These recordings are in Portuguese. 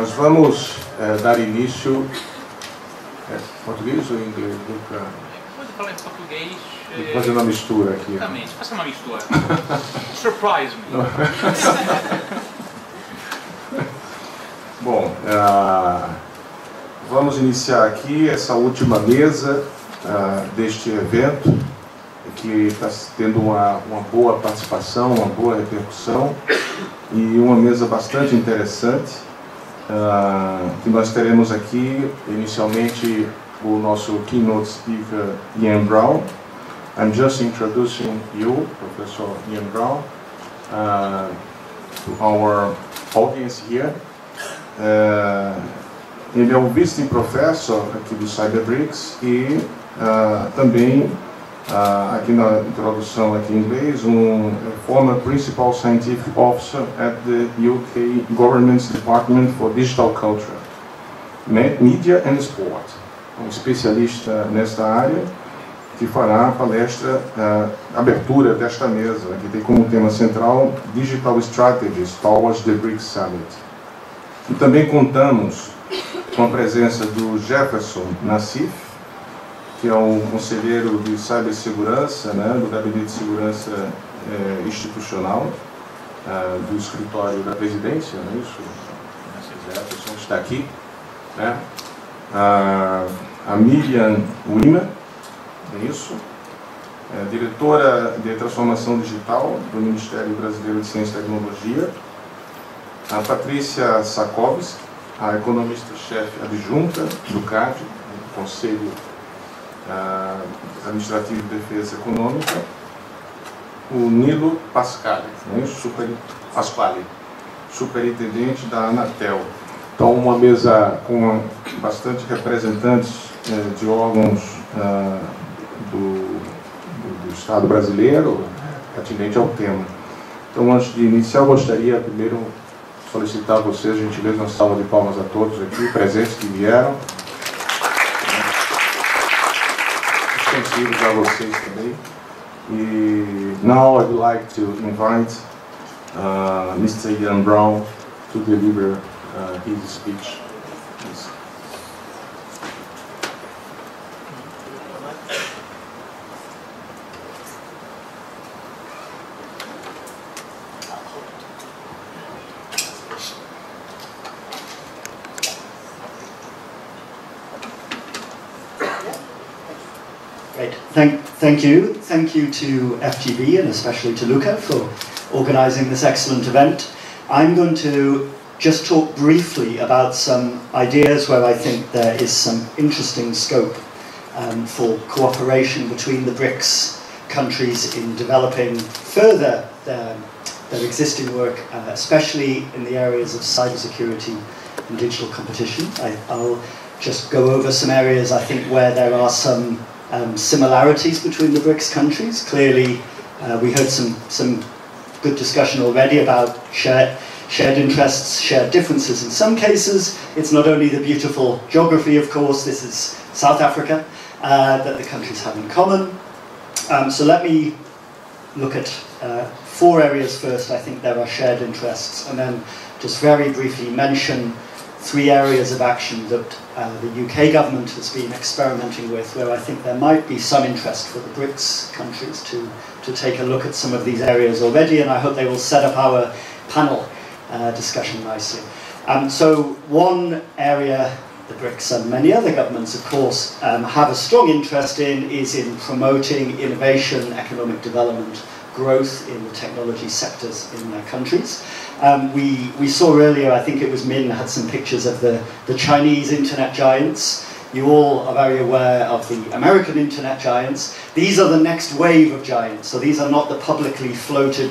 Nós vamos dar início... português ou inglês? Pode falar em português. Vou fazer uma mistura aqui. Exatamente, faça uma mistura. Surprise me. Bom, vamos iniciar aqui essa última mesa deste evento, que está tendo uma boa participação, uma boa repercussão, e uma mesa bastante interessante, que nós teremos aqui, inicialmente, o nosso keynote speaker, Ian Brown. I'm just introducing you, Professor Ian Brown, to our audience here. Ele é o Visiting Professor aqui do Cyberbricks e também, aqui na introdução aqui em inglês, former Principal Scientific Officer at the UK Government's Department for Digital Culture, Media and Sport. Um especialista nesta área que fará a palestra, abertura desta mesa, que tem como tema central Digital Strategies Towards the BRICS Summit. E também contamos com a presença do Jefferson Nassif, que é um conselheiro de cibersegurança, do Gabinete de Segurança Institucional, do escritório da presidência, não é isso? Jefferson está aqui. A Miriam Wimmer, é isso? Diretora de Transformação Digital do Ministério Brasileiro de Ciência e Tecnologia. A Patrícia Sakovski, a economista-chefe adjunta do CAD, do Conselho Administrativo de Defesa Econômica. O Nilo Pasquale, superintendente da Anatel. Então, uma mesa com bastante representantes de órgãos do Estado brasileiro, atinente ao tema. Então, antes de iniciar, eu gostaria primeiro solicitar a vocês, gentileza, uma salva de palmas a todos aqui, presentes que vieram. Extensivos a vocês também. E now I'd like to invite Mr. Ian Brown to deliver his speech. Please. Great. Thank you. Thank you to FGV and especially to Luca for organising this excellent event. I'm going to just talk briefly about some ideas where I think there is some interesting scope for cooperation between the BRICS countries in developing further their existing work, especially in the areas of cybersecurity and digital competition. I'll just go over some areas I think where there are some similarities between the BRICS countries. Clearly, we heard some good discussion already about shared interests, shared differences in some cases. It's not only the beautiful geography, of course, this is South Africa, that the countries have in common. So let me look at 4 areas first. I think there are shared interests, and then just very briefly mention 3 areas of action that the UK government has been experimenting with, where I think there might be some interest for the BRICS countries to take a look at some of these areas already, and I hope they will set up our panel discussion nicely. So one area the BRICS and many other governments, of course, have a strong interest in is in promoting innovation, economic development, growth in the technology sectors in their countries. We saw earlier, I think it was Min had some pictures of the Chinese internet giants. You all are very aware of the American internet giants. These are the next wave of giants. So these are not the publicly floated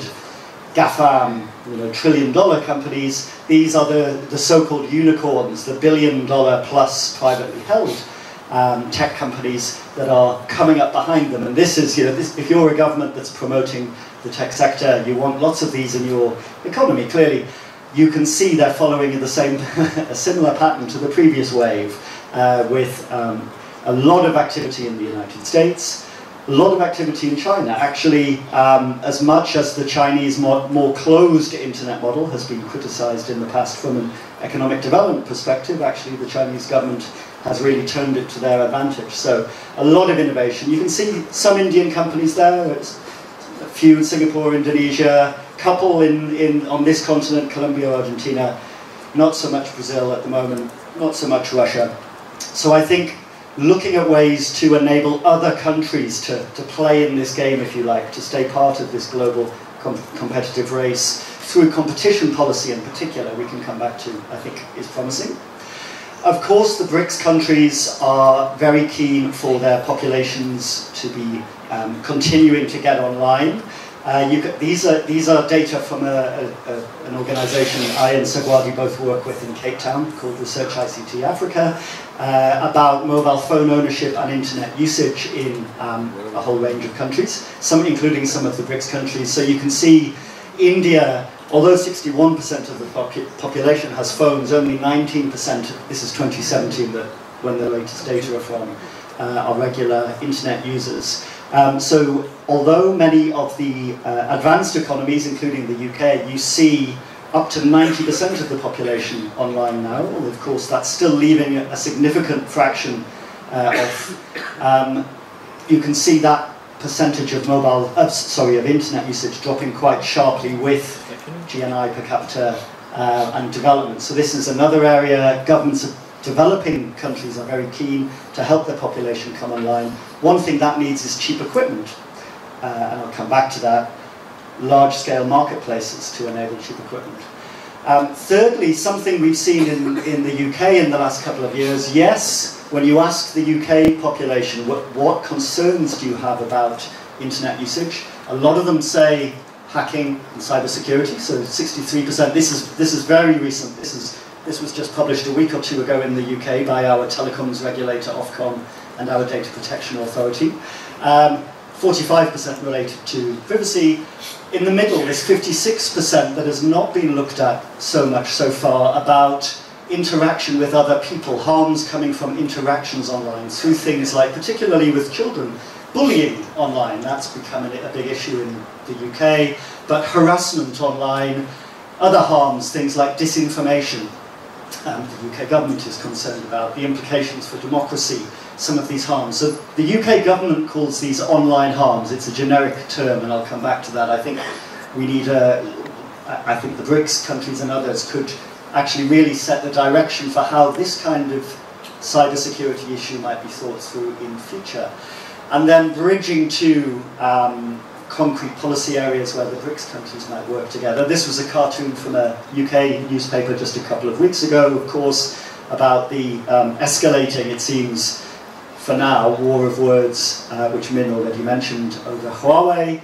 GAFAM, trillion-dollar companies. These are the so-called unicorns, the billion-dollar plus privately held tech companies that are coming up behind them. And this is, if you're a government that's promoting the tech sector, you want lots of these in your economy. Clearly, you can see they're following the same, a similar pattern to the previous wave, with a lot of activity in the United States, A lot of activity in China. Actually, as much as the Chinese more closed internet model has been criticized in the past from an economic development perspective, actually the Chinese government has really turned it to their advantage. So a lot of innovation. You can see some Indian companies there, it's a few in Singapore, Indonesia, couple on this continent, Colombia, Argentina, not so much Brazil at the moment, not so much Russia. So I think looking at ways to enable other countries to play in this game, if you like, to stay part of this global competitive race through competition policy in particular, we can come back to, I think, is promising. Of course, the BRICS countries are very keen for their populations to be continuing to get online. These are data from an organisation I and Sagwadi both work with in Cape Town called Research ICT Africa about mobile phone ownership and internet usage in a whole range of countries, including some of the BRICS countries. So you can see India, although 61% of the population has phones, only 19%, this is 2017 when the latest data are from, are regular internet users. So although many of the advanced economies, including the UK, you see up to 90% of the population online now, and of course that's still leaving a significant fraction you can see that percentage of of internet usage dropping quite sharply with GNI per capita and development. So this is another area. Governments of developing countries are very keen to help their population come online. One thing that needs is cheap equipment, and I'll come back to that. Large-scale marketplaces to enable cheap equipment. Thirdly, something we've seen in the UK in the last couple of years, yes, when you ask the UK population what concerns do you have about internet usage, a lot of them say hacking and cybersecurity, so 63%. This is very recent. This was just published a week or two ago in the UK by our telecoms regulator Ofcom and our Data Protection Authority. 45% related to privacy. In the middle, there's 56% that has not been looked at so much so far about interaction with other people, harms coming from interactions online through things like, particularly with children, bullying online. That's becoming a big issue in the UK, but harassment online, other harms, things like disinformation. The UK government is concerned about the implications for democracy, some of these harms. So the UK government calls these online harms. It's a generic term, and I'll come back to that. I think we need I think the BRICS countries and others could actually really set the direction for how this kind of cybersecurity issue might be thought through in future. And then bridging to concrete policy areas where the BRICS countries might work together. This was a cartoon from a UK newspaper just a couple of weeks ago, of course, about the escalating, it seems, for now, war of words, which Min already mentioned, over Huawei,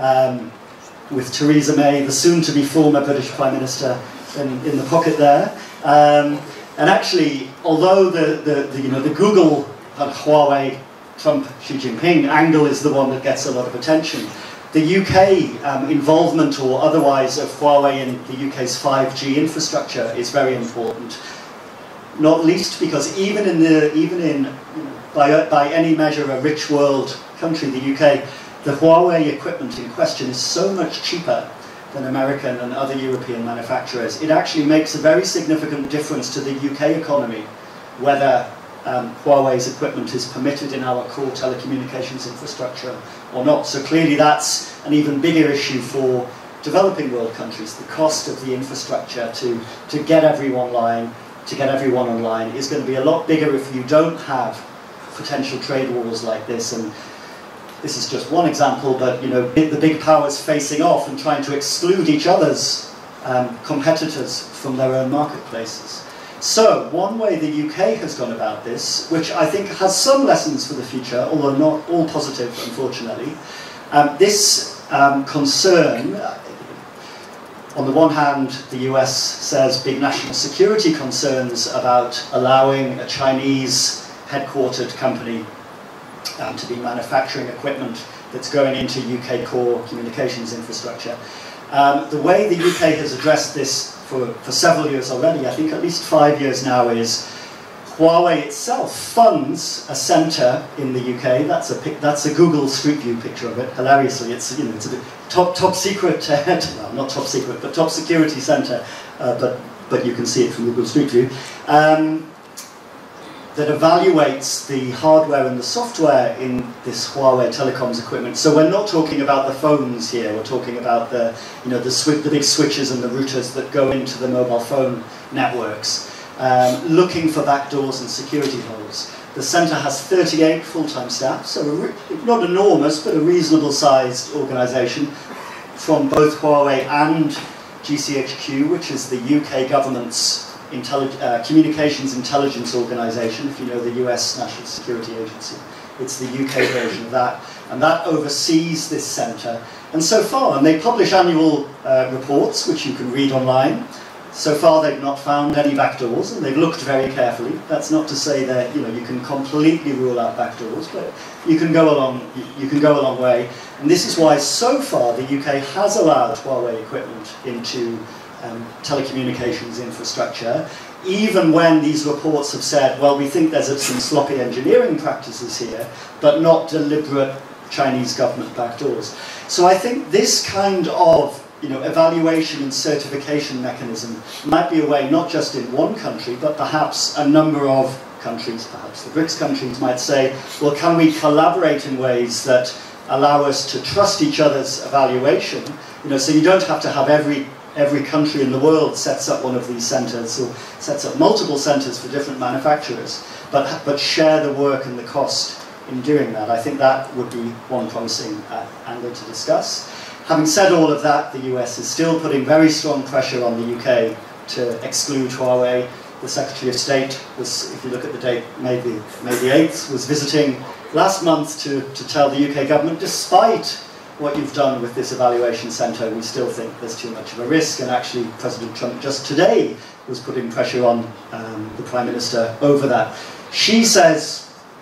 with Theresa May, the soon-to-be former British Prime Minister, in the pocket there. And actually, although the Google and Huawei, Trump, Xi Jinping angle is the one that gets a lot of attention, the UK involvement or otherwise of Huawei in the UK's 5G infrastructure is very important. Not least because even in by any measure a rich world country, the UK, the Huawei equipment in question is so much cheaper than American and other European manufacturers. It actually makes a very significant difference to the UK economy whether Huawei's equipment is permitted in our core telecommunications infrastructure or not. So clearly that's an even bigger issue for developing world countries. The cost of the infrastructure to get everyone online is going to be a lot bigger if you don't have potential trade wars like this. And this is just one example, but the big powers facing off and trying to exclude each other's competitors from their own marketplaces. So, one way the UK has gone about this, which I think has some lessons for the future, although not all positive, unfortunately, this concern, on the one hand, the US says big national security concerns about allowing a Chinese headquartered company to be manufacturing equipment that's going into UK core communications infrastructure. The way the UK has addressed this for several years already, I think at least 5 years now, is Huawei itself funds a centre in the UK. That's a Google Street View picture of it. Hilariously, it's it's a bit top secret, well, not top secret, but top security centre. But you can see it from Google Street View. That evaluates the hardware and the software in this Huawei telecoms equipment. So we're not talking about the phones here. We're talking about the big switches and the routers that go into the mobile phone networks. Looking for backdoors and security holes. The centre has 38 full-time staff, so not enormous, but a reasonable sized organisation from both Huawei and GCHQ, which is the UK government's communications intelligence organisation, if you know the US National Security Agency. It's the UK version of that, and that oversees this centre. And so far, and they publish annual reports, which you can read online. So far, they've not found any backdoors, and they've looked very carefully. That's not to say that you can completely rule out backdoors, but you can go a long way. And this is why, so far, the UK has allowed Huawei equipment into telecommunications infrastructure, even when these reports have said, well, we think there's some sloppy engineering practices here, but not deliberate Chinese government backdoors. So I think this kind of evaluation and certification mechanism might be a way, not just in one country, but perhaps a number of countries, perhaps the BRICS countries might say, well, can we collaborate in ways that allow us to trust each other's evaluation? So you don't have to have every country in the world sets up one of these centres or sets up multiple centres for different manufacturers, but share the work and the cost in doing that. I think that would be one promising angle to discuss. Having said all of that, the US is still putting very strong pressure on the UK to exclude Huawei. The Secretary of State was, if you look at the date, May the 8th, was visiting last month to tell the UK government, despite what you've done with this evaluation centre, we still think there's too much of a risk. And actually, President Trump just today was putting pressure on the Prime Minister over that. She says,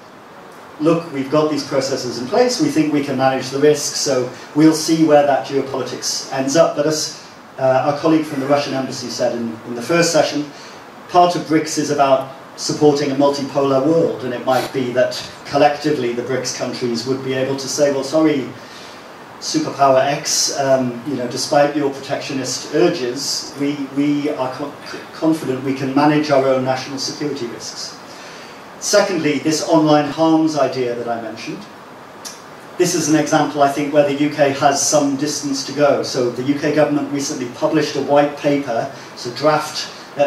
look, we've got these processes in place, we think we can manage the risk, so we'll see where that geopolitics ends up. But as our colleague from the Russian embassy said in the first session, part of BRICS is about supporting a multipolar world, and it might be that collectively the BRICS countries would be able to say, well, sorry, superpower X, despite your protectionist urges, we are confident we can manage our own national security risks. Secondly, this online harms idea that I mentioned. This is an example, I think, where the UK has some distance to go. So the UK government recently published a white paper, it's a draft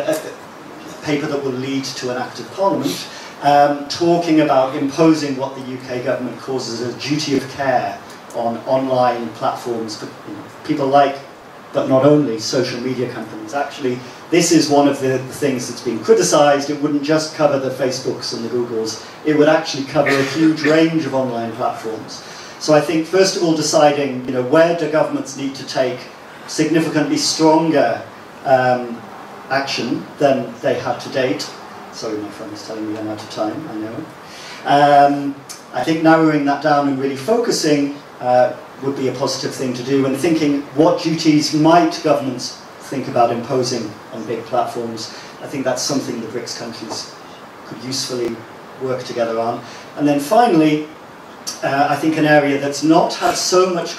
paper that will lead to an act of parliament, talking about imposing what the UK government calls as a duty of care on online platforms for people like, but not only, social media companies. Actually, this is one of the things that's been criticised. It wouldn't just cover the Facebooks and the Googles, it would actually cover a huge range of online platforms. So I think, first of all, deciding where do governments need to take significantly stronger action than they have to date. Sorry, my friend is telling me I'm out of time, I know. I think narrowing that down and really focusing would be a positive thing to do, and thinking what duties might governments think about imposing on big platforms. I think that's something the BRICS countries could usefully work together on. And then finally, I think an area that's not had so much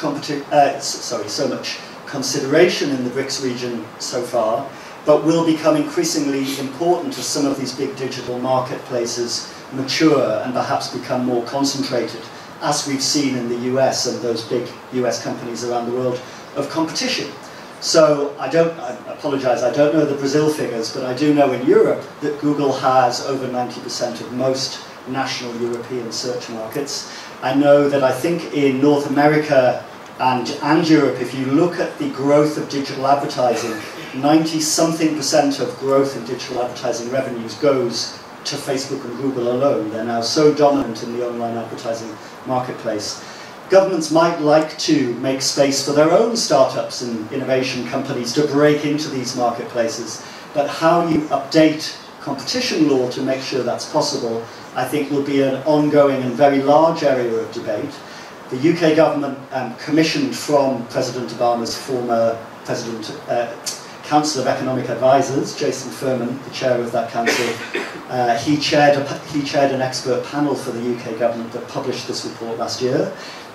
consideration in the BRICS region so far, but will become increasingly important as some of these big digital marketplaces mature and perhaps become more concentrated, as we've seen in the US and those big US companies around the world, of competition. So I apologise, I don't know the Brazil figures, but I do know in Europe that Google has over 90% of most national European search markets. I know that I think in North America and Europe, if you look at the growth of digital advertising, 90-something% of growth in digital advertising revenues goes to Facebook and Google alone. They're now so dominant in the online advertising marketplace. Governments might like to make space for their own startups and innovation companies to break into these marketplaces, but how you update competition law to make sure that's possible, I think will be an ongoing and very large area of debate. The UK government commissioned from President Obama's former Council of Economic Advisors, Jason Furman, the chair of that council, he chaired an expert panel for the UK government that published this report last year,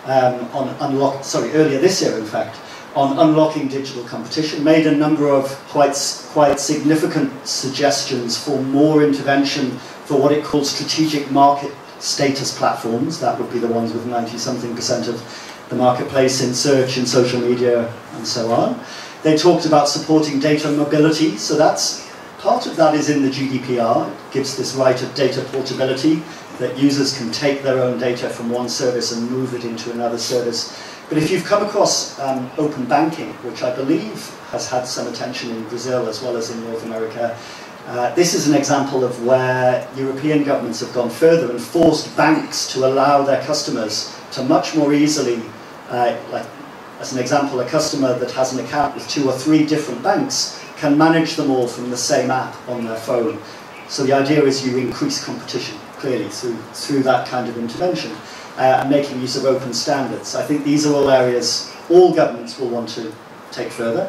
earlier this year in fact, on unlocking digital competition, made a number of quite significant suggestions for more intervention for what it calls strategic market status platforms. That would be the ones with 90-something% of the marketplace in search, in social media, and so on. They talked about supporting data mobility, so that's part of that is in the GDPR. It gives this right of data portability, that users can take their own data from one service and move it into another service. But if you've come across open banking, which I believe has had some attention in Brazil as well as in North America, this is an example of where European governments have gone further and forced banks to allow their customers to much more easily, like as an example, a customer that has an account with 2 or 3 different banks can manage them all from the same app on their phone. So the idea is you increase competition, clearly, through that kind of intervention, and making use of open standards. I think these are all areas all governments will want to take further.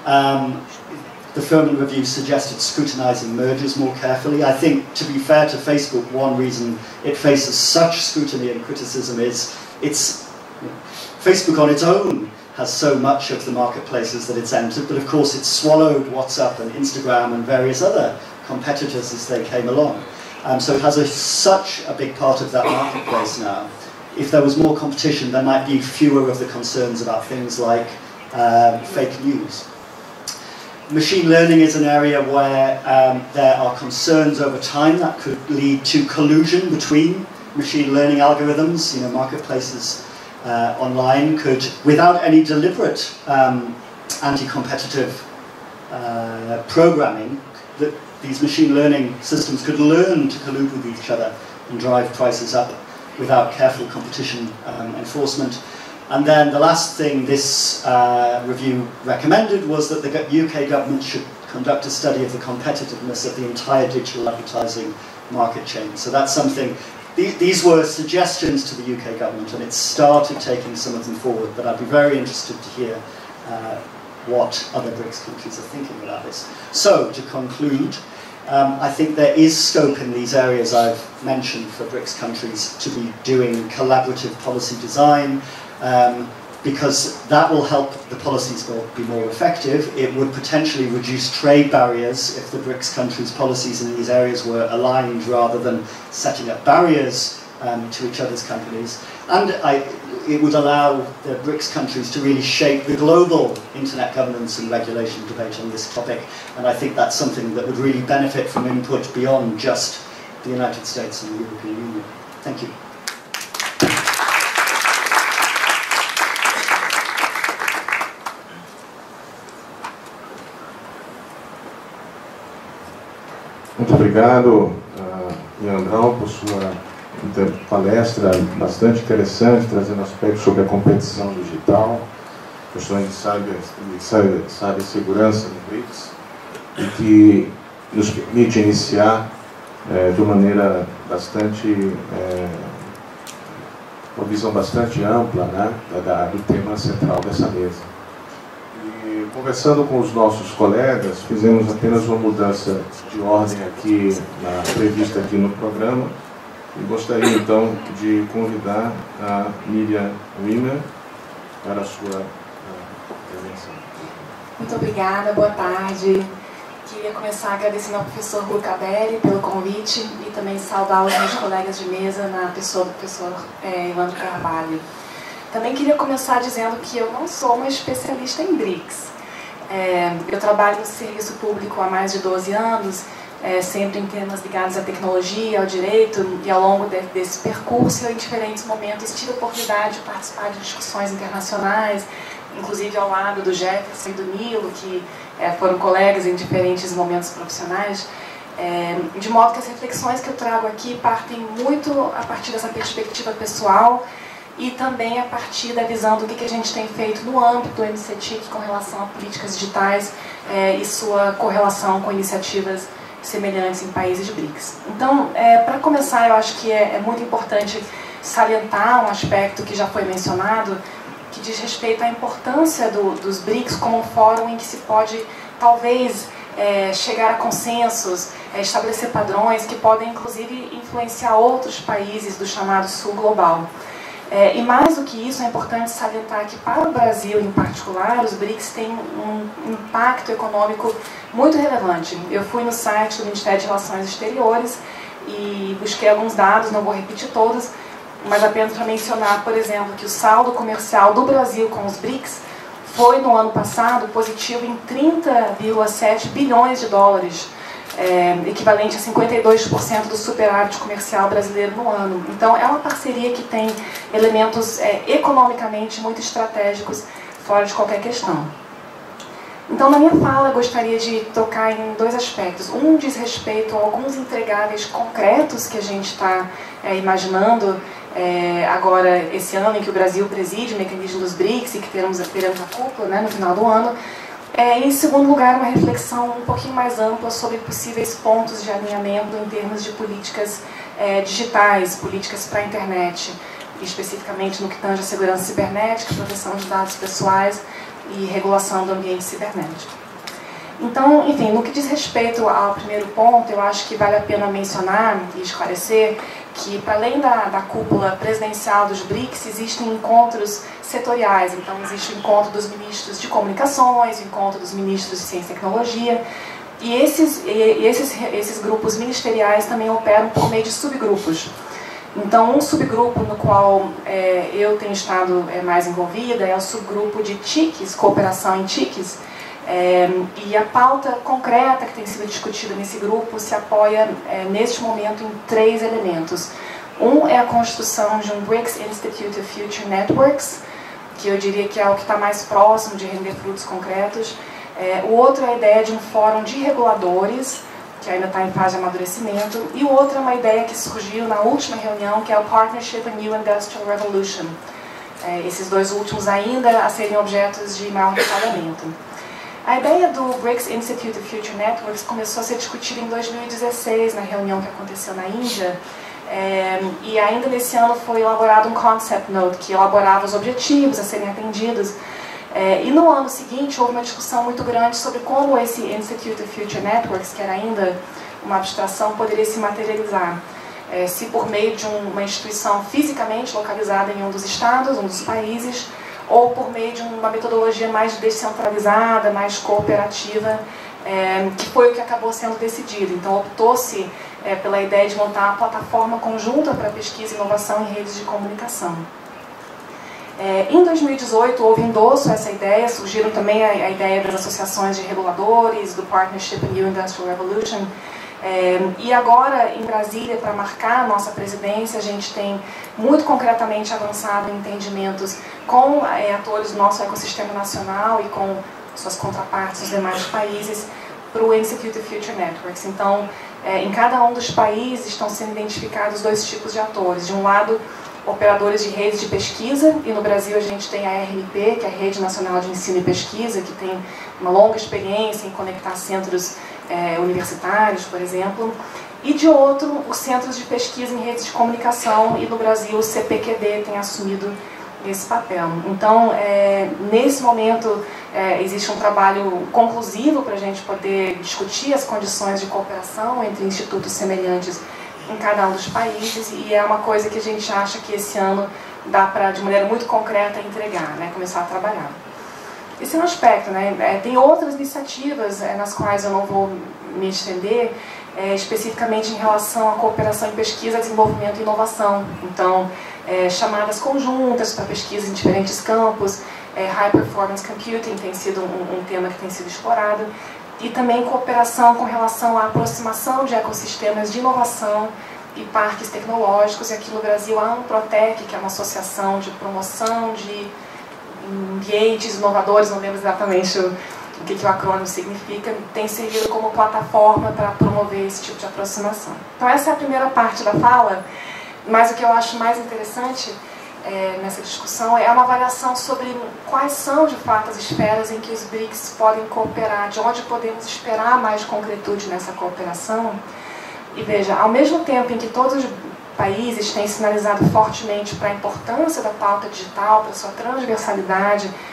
The Furman Review suggested scrutinising mergers more carefully. I think, to be fair to Facebook, one reason it faces such scrutiny and criticism is Facebook on its own has so much of the marketplaces that it's entered, but of course it's swallowed WhatsApp and Instagram and various other competitors as they came along. So it has such a big part of that marketplace now. If there was more competition, there might be fewer of the concerns about things like fake news. Machine learning is an area where there are concerns over time that could lead to collusion between machine learning algorithms. You know, marketplaces online could, without any deliberate anti-competitive programming, that these machine learning systems could learn to collude with each other and drive prices up without careful competition enforcement. And then the last thing this review recommended was that the UK government should conduct a study of the competitiveness of the entire digital advertising market chain. So that's something, these were suggestions to the UK government, and it started taking some of them forward, but I'd be very interested to hear what other BRICS countries are thinking about this. So, to conclude, I think there is scope in these areas I've mentioned for BRICS countries to be doing collaborative policy design, because that will help the policies be more effective. It would potentially reduce trade barriers if the BRICS countries' policies in these areas were aligned rather than setting up barriers to each other's companies. And it would allow the BRICS countries to really shape the global internet governance and regulation debate on this topic. And I think that's something that would really benefit from input beyond just the United States and the European Union. Thank you. Muito obrigado, Leandrão, por sua palestra bastante interessante, trazendo aspectos sobre a competição digital, questões de cibersegurança no BRICS, e que nos permite iniciar de uma maneira bastante, uma visão bastante ampla, né, do tema central dessa mesa. E conversando com os nossos colegas, fizemos apenas uma mudança de ordem aqui, prevista aqui no programa, e gostaria então de convidar a Miriam Wimmer para a sua intervenção. Muito obrigada, boa tarde. Queria começar agradecendo ao professor Luca Belli pelo convite e também saudar os meus colegas de mesa na pessoa do professor Evandro Carvalho. Também queria começar dizendo que eu não sou uma especialista em BRICS. Eu trabalho no serviço público há mais de 12 anos, sempre em temas ligados à tecnologia, ao direito, e ao longo desse percurso, eu, em diferentes momentos, tive a oportunidade de participar de discussões internacionais, inclusive ao lado do Jefferson e do Nilo, que foram colegas em diferentes momentos profissionais, de modo que as reflexões que eu trago aqui partem muito a partir dessa perspectiva pessoal e também a partir da visão do que a gente tem feito no âmbito do MCTIC com relação a políticas digitais e sua correlação com iniciativas semelhantes em países BRICS. Então, para começar, eu acho que é muito importante salientar um aspecto que já foi mencionado, que diz respeito à importância dos BRICS como um fórum em que se pode talvez chegar a consensos, estabelecer padrões que podem inclusive influenciar outros países do chamado Sul Global. E mais do que isso, é importante salientar que para o Brasil em particular, os BRICS têm um impacto econômico muito relevante. Eu fui no site do Ministério de Relações Exteriores e busquei alguns dados, não vou repetir todos, mas apenas para mencionar, por exemplo, que o saldo comercial do Brasil com os BRICS foi no ano passado positivo em 30,7 bilhões de dólares, equivalente a 52% do superávit comercial brasileiro no ano. Então é uma parceria que tem elementos economicamente muito estratégicos fora de qualquer questão. Então na minha fala eu gostaria de tocar em dois aspectos. Um diz respeito a alguns entregáveis concretos que a gente está imaginando agora esse ano em que o Brasil preside o mecanismo dos BRICS e que teremos a cúpula, né, no final do ano. E, em segundo lugar, uma reflexão um pouquinho mais ampla sobre possíveis pontos de alinhamento em termos de políticas digitais, políticas para a internet, especificamente no que tange a segurança cibernética, proteção de dados pessoais e regulação do ambiente cibernético. Então, enfim, no que diz respeito ao primeiro ponto, eu acho que vale a pena mencionar e esclarecer que, para além da cúpula presidencial dos BRICS, existem encontros setoriais. Então, existe o encontro dos ministros de comunicações, o encontro dos ministros de ciência e tecnologia, e esses grupos ministeriais também operam por meio de subgrupos. Então, um subgrupo no qual eu tenho estado mais envolvida é o subgrupo de TICs, cooperação em TICs, e a pauta concreta que tem sido discutida nesse grupo se apoia, neste momento, em 3 elementos. Um é a constituição de um BRICS Institute of Future Networks, que eu diria que é o que está mais próximo de render frutos concretos. O outro é a ideia de um fórum de reguladores, que ainda está em fase de amadurecimento. E o outro é uma ideia que surgiu na última reunião, que é o Partnership on New Industrial Revolution. Esses dois últimos ainda a serem objetos de maior detalhamento. A ideia do BRICS Institute of Future Networks começou a ser discutida em 2016, na reunião que aconteceu na Índia, e ainda nesse ano foi elaborado um concept note, que elaborava os objetivos a serem atendidos. E no ano seguinte houve uma discussão muito grande sobre como esse Institute of Future Networks, que era ainda uma abstração, poderia se materializar. Se por meio de uma instituição fisicamente localizada em um dos estados, um dos países, ou por meio de uma metodologia mais descentralizada, mais cooperativa, que foi o que acabou sendo decidido. Então optou-se pela ideia de montar uma plataforma conjunta para pesquisa e inovação em redes de comunicação. Em 2018 houve endosso a essa ideia, surgiram também a ideia das associações de reguladores, do Partnership on New Industrial Revolution, e agora em Brasília, para marcar a nossa presidência, a gente tem muito concretamente avançado em entendimentos com atores do nosso ecossistema nacional e com suas contrapartes dos demais países para o Institute of Future Networks. Então, em cada um dos países estão sendo identificados 2 tipos de atores. De um lado, operadores de redes de pesquisa, e no Brasil a gente tem a RNP, que é a Rede Nacional de Ensino e Pesquisa, que tem uma longa experiência em conectar centros universitários, por exemplo, e de outro, os centros de pesquisa em redes de comunicação, e no Brasil o CPQD tem assumido esse papel. Então, nesse momento, existe um trabalho conclusivo para a gente poder discutir as condições de cooperação entre institutos semelhantes em cada um dos países, e é uma coisa que a gente acha que esse ano dá para, de maneira muito concreta, entregar, né, começar a trabalhar. Esse é um aspecto, né? Tem outras iniciativas nas quais eu não vou me estender, especificamente em relação à cooperação em pesquisa, desenvolvimento e inovação. Então, chamadas conjuntas para pesquisa em diferentes campos, High Performance Computing tem sido um tema que tem sido explorado, e também cooperação com relação à aproximação de ecossistemas de inovação e parques tecnológicos. E aqui no Brasil a Amprotec, que é uma associação de promoção de ambientes inovadores, não lembro exatamente o que o acrônimo significa, tem servido como plataforma para promover esse tipo de aproximação. Então essa é a primeira parte da fala, mas o que eu acho mais interessante nessa discussão é uma avaliação sobre quais são de fato as esferas em que os BRICS podem cooperar, de onde podemos esperar mais concretude nessa cooperação. E veja, ao mesmo tempo em que todos os países têm sinalizado fortemente para a importância da pauta digital, para a sua transversalidade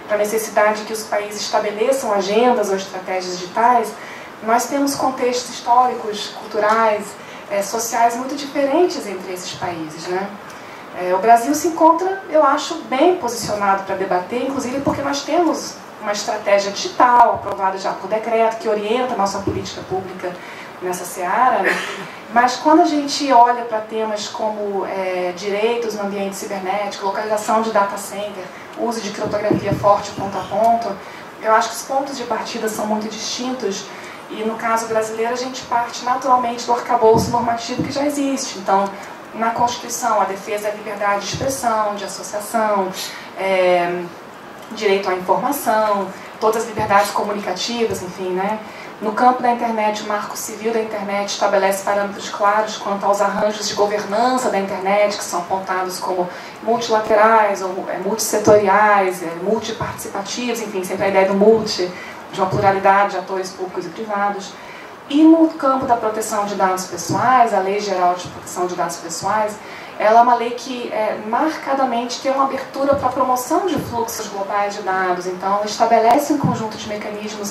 para a necessidade de que os países estabeleçam agendas ou estratégias digitais, nós temos contextos históricos, culturais, sociais muito diferentes entre esses países, né? O Brasil se encontra, eu acho, bem posicionado para debater, inclusive porque nós temos uma estratégia digital aprovada já por decreto que orienta a nossa política pública nessa seara, né? Mas quando a gente olha para temas como direitos no ambiente cibernético, localização de data center, uso de criptografia forte ponto a ponto, eu acho que os pontos de partida são muito distintos e no caso brasileiro a gente parte naturalmente do arcabouço normativo que já existe. Então, na Constituição, a defesa da liberdade de expressão, de associação, direito à informação, todas as liberdades comunicativas, enfim, né? No campo da internet, o Marco Civil da Internet estabelece parâmetros claros quanto aos arranjos de governança da internet, que são apontados como multilaterais, ou multissetoriais, multiparticipativos, enfim, sempre a ideia do multi, de uma pluralidade de atores públicos e privados. E no campo da proteção de dados pessoais, a Lei Geral de Proteção de Dados Pessoais, ela é uma lei que marcadamente tem uma abertura para a promoção de fluxos globais de dados. Então, ela estabelece um conjunto de mecanismos,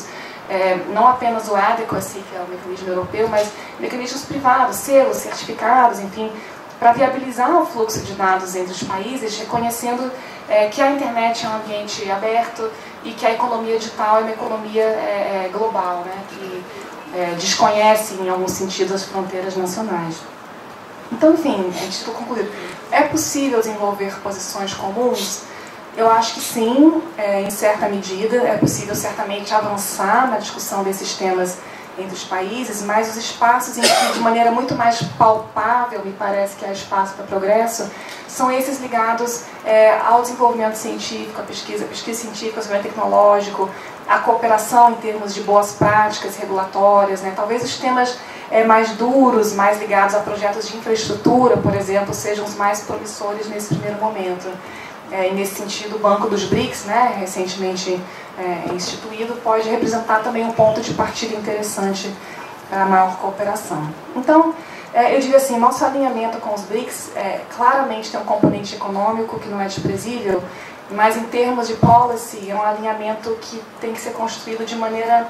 não apenas o adequacy, que é o mecanismo europeu, mas mecanismos privados, selos, certificados, enfim, para viabilizar o fluxo de dados entre os países, reconhecendo que a internet é um ambiente aberto e que a economia digital é uma economia global, né, que desconhece, em algum sentido, as fronteiras nacionais. Então, enfim, a gente está concluindo. É possível desenvolver posições comuns? Eu acho que sim, em certa medida. É possível, certamente, avançar na discussão desses temas entre os países, mas os espaços em que, de maneira muito mais palpável, me parece que há espaço para progresso, são esses ligados ao desenvolvimento científico, à pesquisa científica, ao desenvolvimento tecnológico, à cooperação em termos de boas práticas regulatórias, né? Talvez os temas mais duros, mais ligados a projetos de infraestrutura, por exemplo, sejam os mais promissores nesse primeiro momento. E nesse sentido, o Banco dos BRICS, né, recentemente instituído, pode representar também um ponto de partida interessante para a maior cooperação. Então, eu diria assim, nosso alinhamento com os BRICS claramente tem um componente econômico que não é desprezível, mas em termos de policy, é um alinhamento que tem que ser construído de maneira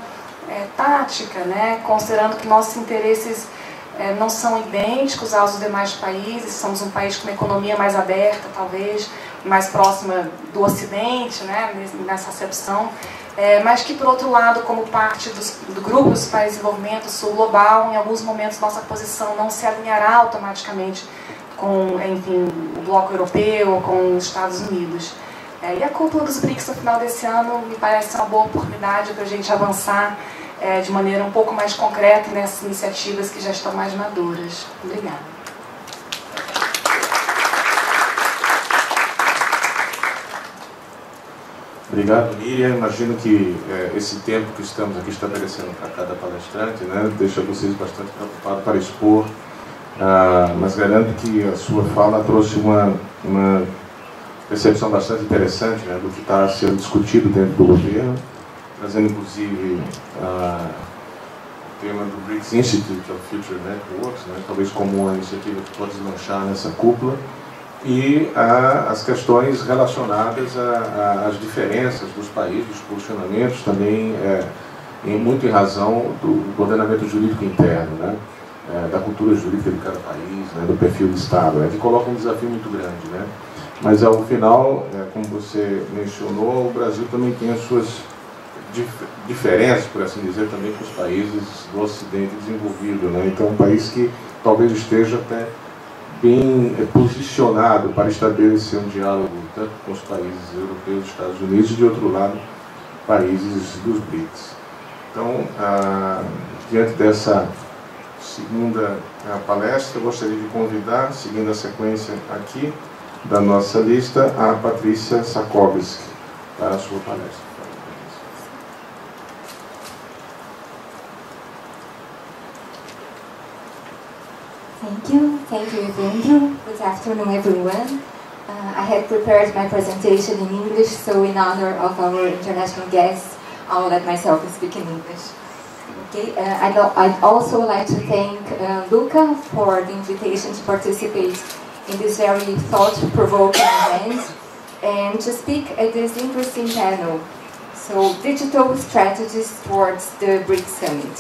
tática, né, considerando que nossos interesses não são idênticos aos dos demais países. Somos um país com uma economia mais aberta, talvez, mais próxima do Ocidente, né, nessa acepção, mas que, por outro lado, como parte do grupo dos países de desenvolvimento sul global, em alguns momentos nossa posição não se alinhará automaticamente com, enfim, o bloco europeu ou com os Estados Unidos. E a cúpula dos BRICS no final desse ano me parece uma boa oportunidade para a gente avançar de maneira um pouco mais concreta nessas iniciativas que já estão mais maduras. Obrigada. Obrigado, Miriam. Imagino que esse tempo que estamos aqui estabelecendo para cada palestrante, né, deixa vocês bastante preocupados para expor, mas garanto que a sua fala trouxe uma percepção bastante interessante, né, do que está sendo discutido dentro do governo, trazendo inclusive o tema do BRICS Institute of Future Networks, né, talvez como uma iniciativa que pode deslanchar nessa cúpula, e as questões relacionadas às diferenças dos países, dos posicionamentos, também muito em razão do ordenamento jurídico interno, né, da cultura jurídica de cada país, né, do perfil do Estado, que coloca um desafio muito grande, né. Mas ao final, como você mencionou, o Brasil também tem as suas diferenças, por assim dizer, também com os países do Ocidente desenvolvido, né. Então, um país que talvez esteja até bem posicionado para estabelecer um diálogo tanto com os países europeus, Estados Unidos, e de outro lado, países dos BRICS. Então, diante dessa segunda palestra, eu gostaria de convidar, seguindo a sequência aqui da nossa lista, a Patrícia Sakovsky para a sua palestra. Thank you. Good afternoon, everyone. I had prepared my presentation in English, so in honor of our international guests, I'll let myself speak in English. Okay. I'd also like to thank Luca for the invitation to participate in this very thought-provoking event. and to speak at this interesting panel. So, digital strategies towards the BRICS Summit.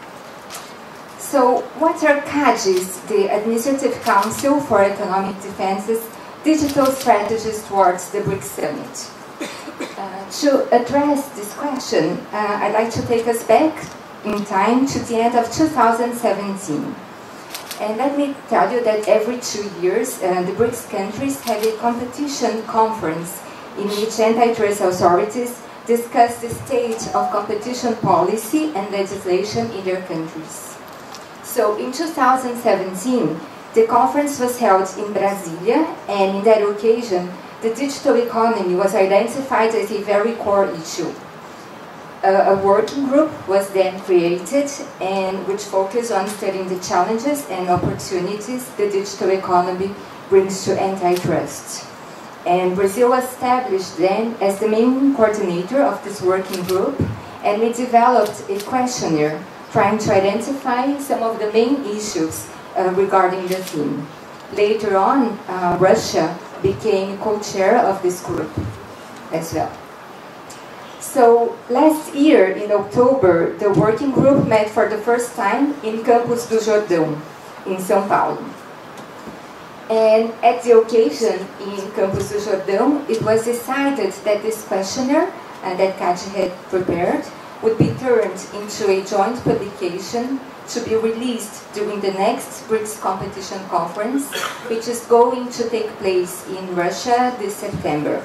So, what are CAGE's, the Administrative Council for Economic Defense's digital strategies towards the BRICS Summit? To address this question, I'd like to take us back in time to the end of 2017. And let me tell you that every 2 years, the BRICS countries have a competition conference in which antitrust authorities discuss the state of competition policy and legislation in their countries. So in 2017, the conference was held in Brasilia, and in that occasion, the digital economy was identified as a very core issue. A working group was then created, and which focused on studying the challenges and opportunities the digital economy brings to antitrust. And Brazil was established then as the main coordinator of this working group, and we developed a questionnaire trying to identify some of the main issues regarding the theme. Later on, Russia became co-chair of this group as well. So last year, in October, the working group met for the first time in Campos do Jordão, in São Paulo. And at the occasion in Campos do Jordão, it was decided that this questionnaire that CAGE had prepared would be turned into a joint publication to be released during the next BRICS competition conference, which is going to take place in Russia this September.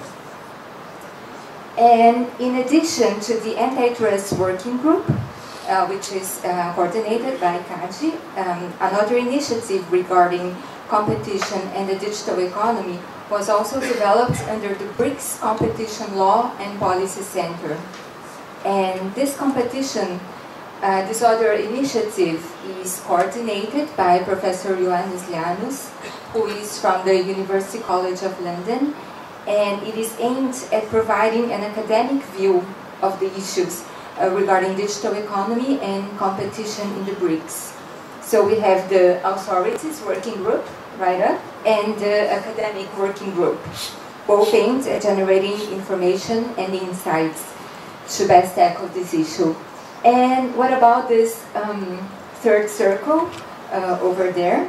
And in addition to the antitrust working group, which is coordinated by CAGE, another initiative regarding competition and the digital economy was also developed under the BRICS Competition Law and Policy Center. And this competition, this other initiative is coordinated by Professor Ioannis Llanos, who is from the University College of London, and it is aimed at providing an academic view of the issues regarding digital economy and competition in the BRICS. So we have the authorities working group, right up, and the academic working group, both aimed at generating information and insights to best tackle this issue. And what about this third circle over there?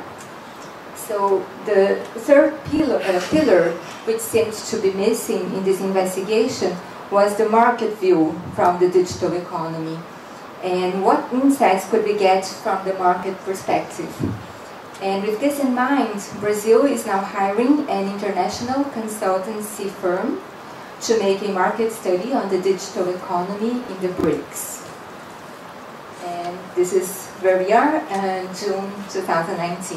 So the third pillar, which seems to be missing in this investigation, was the market view from the digital economy. And what insights could we get from the market perspective? And with this in mind, Brazil is now hiring an international consultancy firm to make a market study on the digital economy in the BRICS. And this is where we are in June 2019.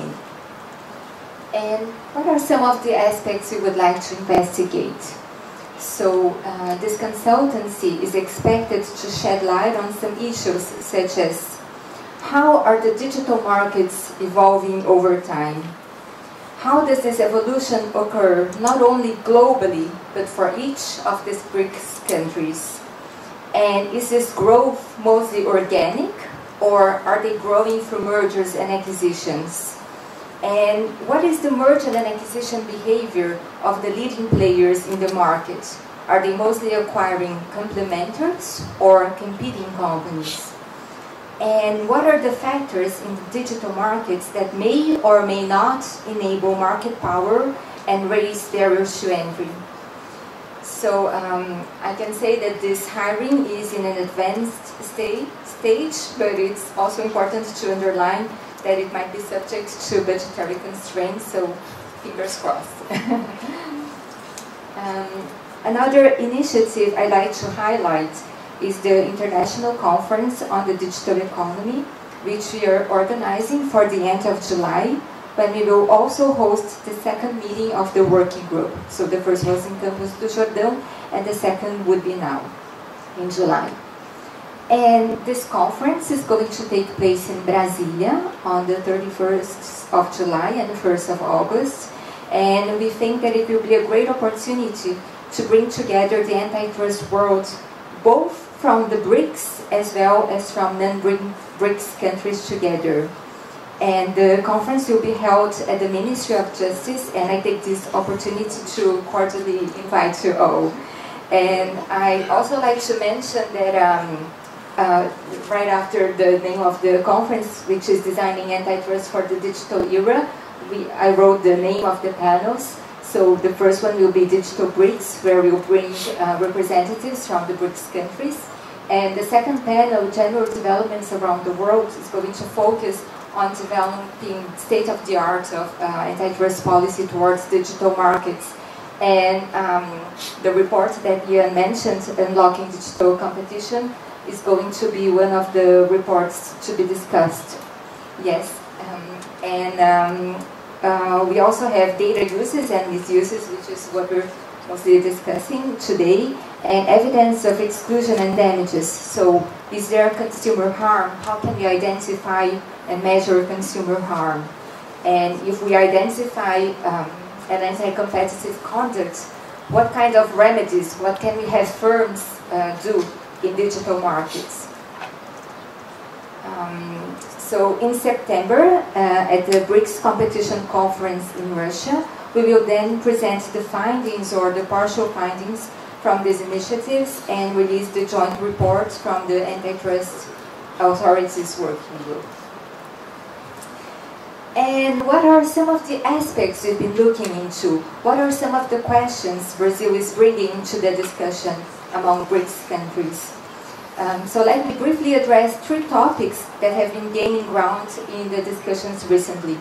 And what are some of the aspects we would like to investigate? So this consultancy is expected to shed light on some issues such as how are the digital markets evolving over time? How does this evolution occur not only globally but for each of these BRICS countries? And is this growth mostly organic, or are they growing through mergers and acquisitions? And what is the merger and acquisition behavior of the leading players in the market? Are they mostly acquiring complementars or competing companies? And what are the factors in the digital markets that may or may not enable market power and raise barriers to entry? So I can say that this hiring is in an advanced stage, but it's also important to underline that it might be subject to budgetary constraints, so fingers crossed. Another initiative I'd like to highlight is the International Conference on the Digital Economy, which we are organizing for the end of July, when we will also host the second meeting of the working group. So the first was in Campos do Jordão, and the second would be now, in July. And this conference is going to take place in Brasilia on the 31st of July and the 1st of August. And we think that it will be a great opportunity to bring together the antitrust world, both from the BRICS as well as from non-BRICS countries together. And the conference will be held at the Ministry of Justice, and I take this opportunity to cordially invite you all. And I also like to mention that right after the name of the conference, which is Designing Antitrust for the Digital Era, I wrote the name of the panels. So the first one will be Digital BRICS, where we'll bring representatives from the BRICS countries. And the second panel, General Developments Around the World, is going to focus on developing state-of-the-art of antitrust policy towards digital markets. And the report that Ian mentioned, Unlocking Digital Competition, is going to be one of the reports to be discussed. Yes, we also have data uses and misuses, which is what we're mostly discussing today, and evidence of exclusion and damages. So, is there consumer harm? How can we identify and measure consumer harm? And if we identify an anti-competitive conduct, what kind of remedies, what can we have firms do in digital markets? So in September, at the BRICS Competition Conference in Russia, we will then present the findings or the partial findings from these initiatives and release the joint report from the Antitrust Authorities Working Group. And what are some of the aspects we've been looking into? What are some of the questions Brazil is bringing to the discussion among BRICS countries? So let me briefly address three topics that have been gaining ground in the discussions recently.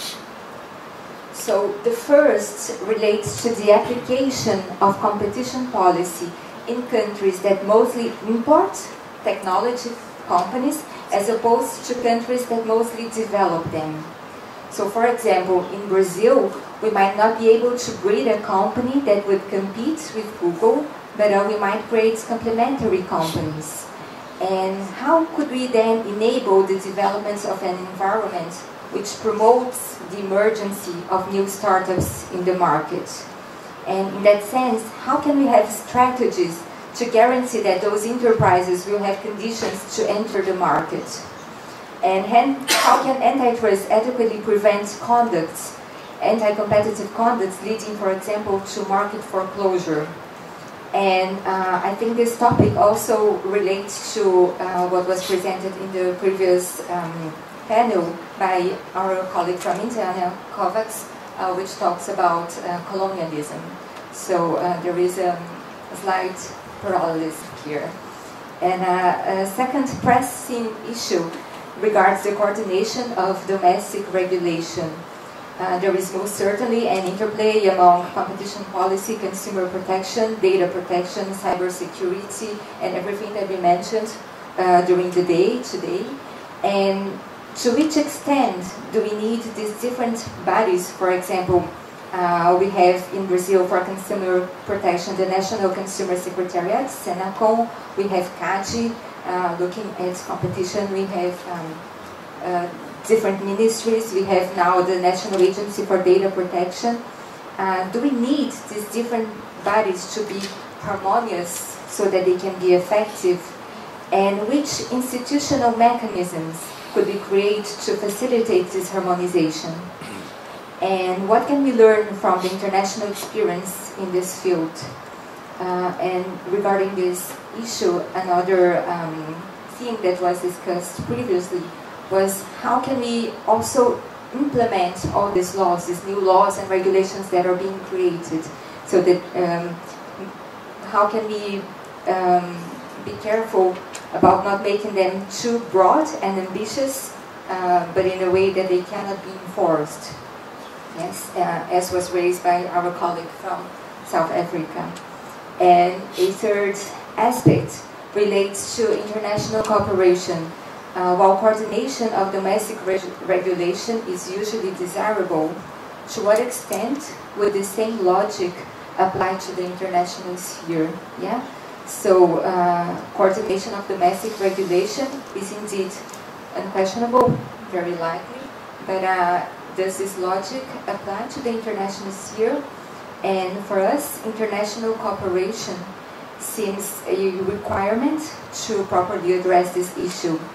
So the first relates to the application of competition policy in countries that mostly import technology companies as opposed to countries that mostly develop them. So for example, in Brazil, we might not be able to create a company that would compete with Google, but we might create complementary companies. And how could we then enable the development of an environment which promotes the emergence of new startups in the market? And in that sense, how can we have strategies to guarantee that those enterprises will have conditions to enter the market? And how can antitrust adequately prevent conducts, anti-competitive conducts leading, for example, to market foreclosure? And I think this topic also relates to what was presented in the previous panel by our colleague from India, Anna Kovacs, which talks about colonialism. So there is a slight parallelism here. And a second pressing issue regards the coordination of domestic regulation. There is most certainly an interplay among competition policy, consumer protection, data protection, cybersecurity, and everything that we mentioned during the day today. And to which extent do we need these different bodies? For example, we have in Brazil for consumer protection the National Consumer Secretariat, Senacom. We have CADE looking at competition. We have different ministries. We have now the National Agency for Data Protection. Do we need these different bodies to be harmonious so that they can be effective? And which institutional mechanisms could we create to facilitate this harmonization? And what can we learn from the international experience in this field? And regarding this issue, another theme that was discussed previously was how can we also implement all these laws, these new laws and regulations that are being created, so that how can we be careful about not making them too broad and ambitious, but in a way that they cannot be enforced. Yes, as was raised by our colleague from South Africa. And a third aspect relates to international cooperation. While coordination of domestic regulation is usually desirable, to what extent would the same logic apply to the international sphere? Yeah? So coordination of domestic regulation is indeed unquestionable, very likely, but does this logic apply to the international sphere? And for us, international cooperation seems a requirement to properly address this issue.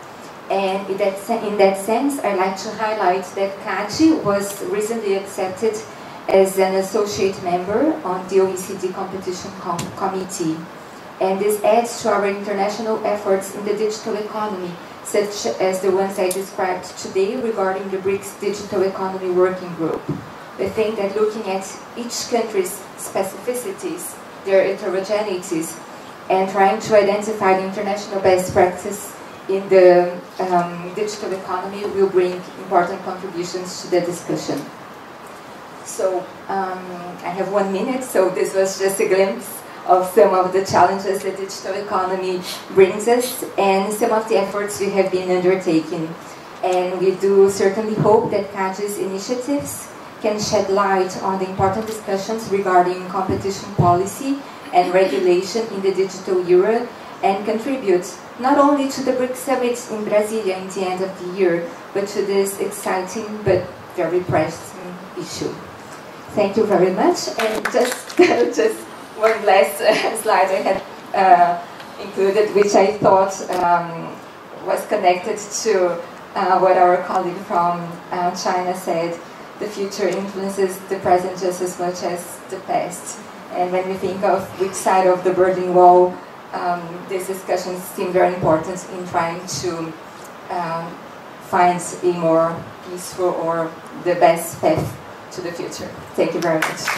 And in that sense, I'd like to highlight that CAGI was recently accepted as an associate member on the OECD Competition Committee. And this adds to our international efforts in the digital economy, such as the ones I described today regarding the BRICS Digital Economy Working Group. We think that looking at each country's specificities, their heterogeneities, and trying to identify the international best practice in the digital economy will bring important contributions to the discussion. So I have 1 minute, so this was just a glimpse of some of the challenges the digital economy brings us and some of the efforts we have been undertaking. And we do certainly hope that CAGI's initiatives can shed light on the important discussions regarding competition policy and regulation in the digital era and contribute not only to the BRICS Summit in Brasilia in the end of the year, but to this exciting but very pressing issue. Thank you very much. And just one last slide I had included, which I thought was connected to what our colleague from China said. The future influences the present just as much as the past. And when we think of which side of the Berlin Wall, these discussions seem very important in trying to find a more peaceful or the best path to the future. Thank you very much.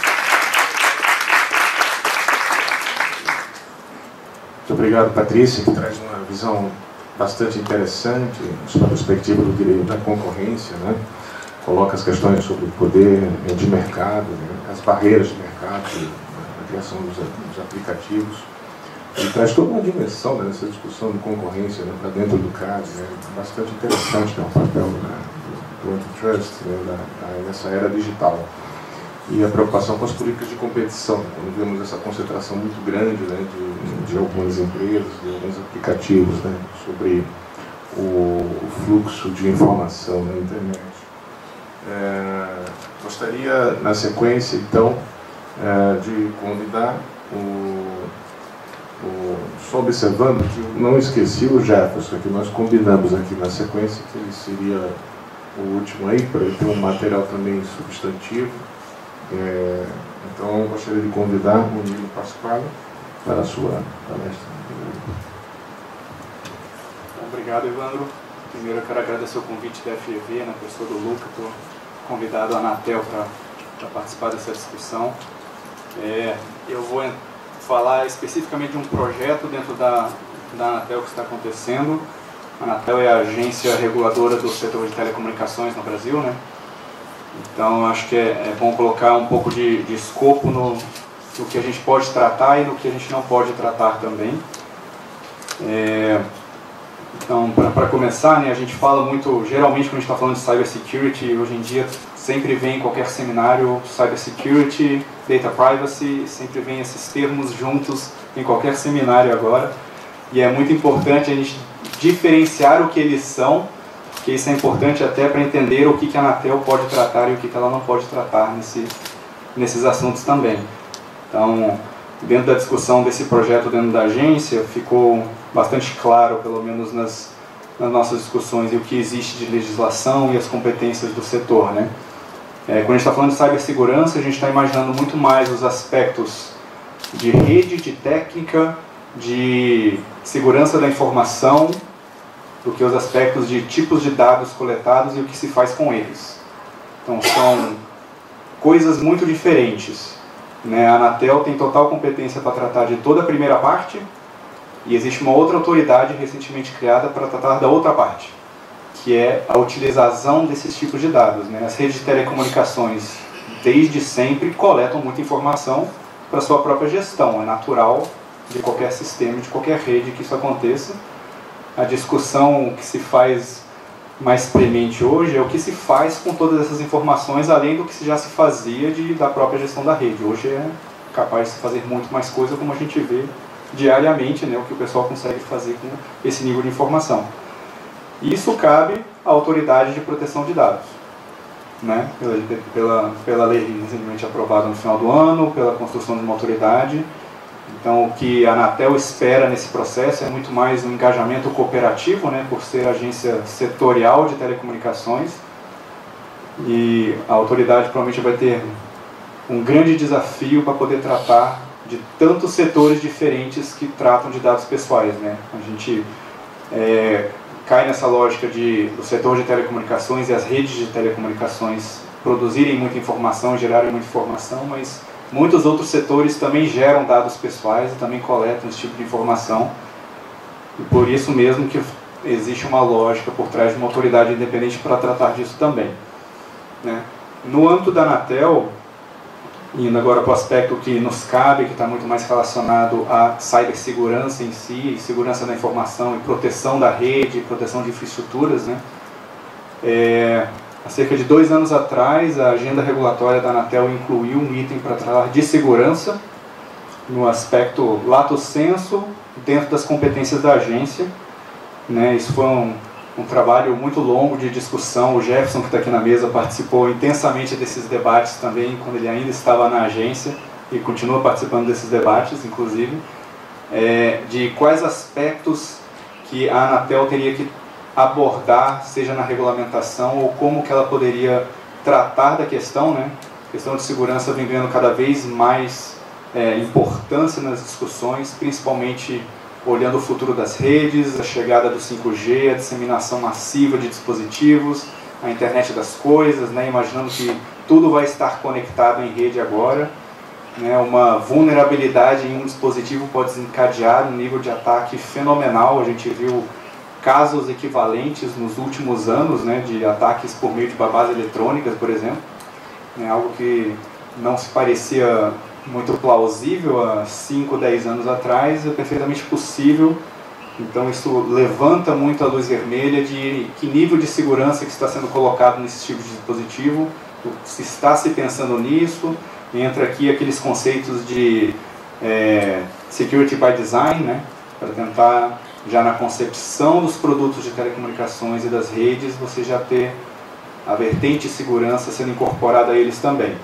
Muito obrigado, Patrícia, que traz uma visão bastante interessante sobre a perspectiva do direito da concorrência, né? Coloca as questões sobre o poder de mercado, né? As barreiras de mercado, a criação dos aplicativos, e traz toda uma dimensão, né, nessa discussão de concorrência, né, para dentro do caso, né? Bastante interessante, né, o papel do antitrust, né, nessa era digital. E a preocupação com as políticas de competição, quando vemos essa concentração muito grande, né, de algumas empresas, de alguns aplicativos, né, sobre o fluxo de informação na internet. Gostaria, na sequência, então, de convidar só observando que eu não esqueci o Jefferson, que nós combinamos aqui na sequência, que ele seria o último aí, para ele ter um material também substantivo. Então, eu gostaria de convidar o Nilo Pasquale para a sua palestra. Obrigado, Evandro. Primeiro, eu quero agradecer o convite da FEV, na pessoa do Luca, por convidado a Anatel para participar dessa discussão. Eu vou falar especificamente de um projeto dentro da Anatel que está acontecendo. A Anatel é a agência reguladora do setor de telecomunicações no Brasil, né? Então, acho que é bom colocar um pouco de escopo no que a gente pode tratar e no que a gente não pode tratar também. Então, para começar, né, a gente fala muito, geralmente quando a gente está falando de cybersecurity, hoje em dia sempre vem em qualquer seminário cybersecurity, data privacy, sempre vem esses termos juntos em qualquer seminário agora. E é muito importante a gente diferenciar o que eles são, porque isso é importante até para entender o que a Anatel pode tratar e o que ela não pode tratar nesses assuntos também. Então, dentro da discussão desse projeto dentro da agência, ficou bastante claro, pelo menos nas nossas discussões, o que existe de legislação e as competências do setor, né? Quando a gente está falando de cibersegurança, a gente está imaginando muito mais os aspectos de rede, de técnica, de segurança da informação, do que os aspectos de tipos de dados coletados e o que se faz com eles. Então, são coisas muito diferentes, né? A Anatel tem total competência para tratar de toda a primeira parte, e existe uma outra autoridade recentemente criada para tratar da outra parte, que é a utilização desses tipos de dados, né? As redes de telecomunicações, desde sempre, coletam muita informação para sua própria gestão. É natural de qualquer sistema, de qualquer rede que isso aconteça. A discussão que se faz mais premente hoje é o que se faz com todas essas informações, além do que já se fazia da própria gestão da rede. Hoje é capaz de se fazer muito mais coisa, como a gente vê diariamente, né, o que o pessoal consegue fazer com esse nível de informação. Isso cabe à Autoridade de Proteção de Dados, né, pela lei recentemente aprovada no final do ano, pela construção de uma autoridade, Então, o que a Anatel espera nesse processo é muito mais um engajamento cooperativo, né, por ser agência setorial de telecomunicações, e a autoridade provavelmente vai ter um grande desafio para poder tratar de tantos setores diferentes que tratam de dados pessoais, né? A gente cai nessa lógica do setor de telecomunicações e as redes de telecomunicações produzirem muita informação, gerarem muita informação, mas muitos outros setores também geram dados pessoais e também coletam esse tipo de informação. E por isso mesmo que existe uma lógica por trás de uma autoridade independente para tratar disso também, né? No âmbito da Anatel, indo agora para o aspecto que nos cabe, que está muito mais relacionado à cibersegurança em si, segurança da informação e proteção da rede, proteção de infraestruturas, né? Há cerca de 2 anos atrás, a agenda regulatória da Anatel incluiu um item para tratar de segurança, no aspecto lato sensu, dentro das competências da agência, né? Isso foi um trabalho muito longo de discussão. O Jefferson, que está aqui na mesa, participou intensamente desses debates também, quando ele ainda estava na agência, e continua participando desses debates, inclusive, de quais aspectos que a Anatel teria que abordar, seja na regulamentação, ou como que ela poderia tratar da questão, né? A questão de segurança vem ganhando cada vez mais importância nas discussões, principalmente olhando o futuro das redes, a chegada do 5G, a disseminação massiva de dispositivos, a internet das coisas, né? Imaginando que tudo vai estar conectado em rede agora, né? Uma vulnerabilidade em um dispositivo pode desencadear um nível de ataque fenomenal. A gente viu casos equivalentes nos últimos anos, né, de ataques por meio de babás eletrônicas, por exemplo, né, algo que não se parecia muito plausível há 5, 10 anos atrás, é perfeitamente possível. Então isso levanta muito a luz vermelha de que nível de segurança que está sendo colocado nesse tipo de dispositivo, se está se pensando nisso. Entra aqui aqueles conceitos de security by design, né, para tentar, já na concepção dos produtos de telecomunicações e das redes, você já ter a vertente de segurança sendo incorporada a eles também.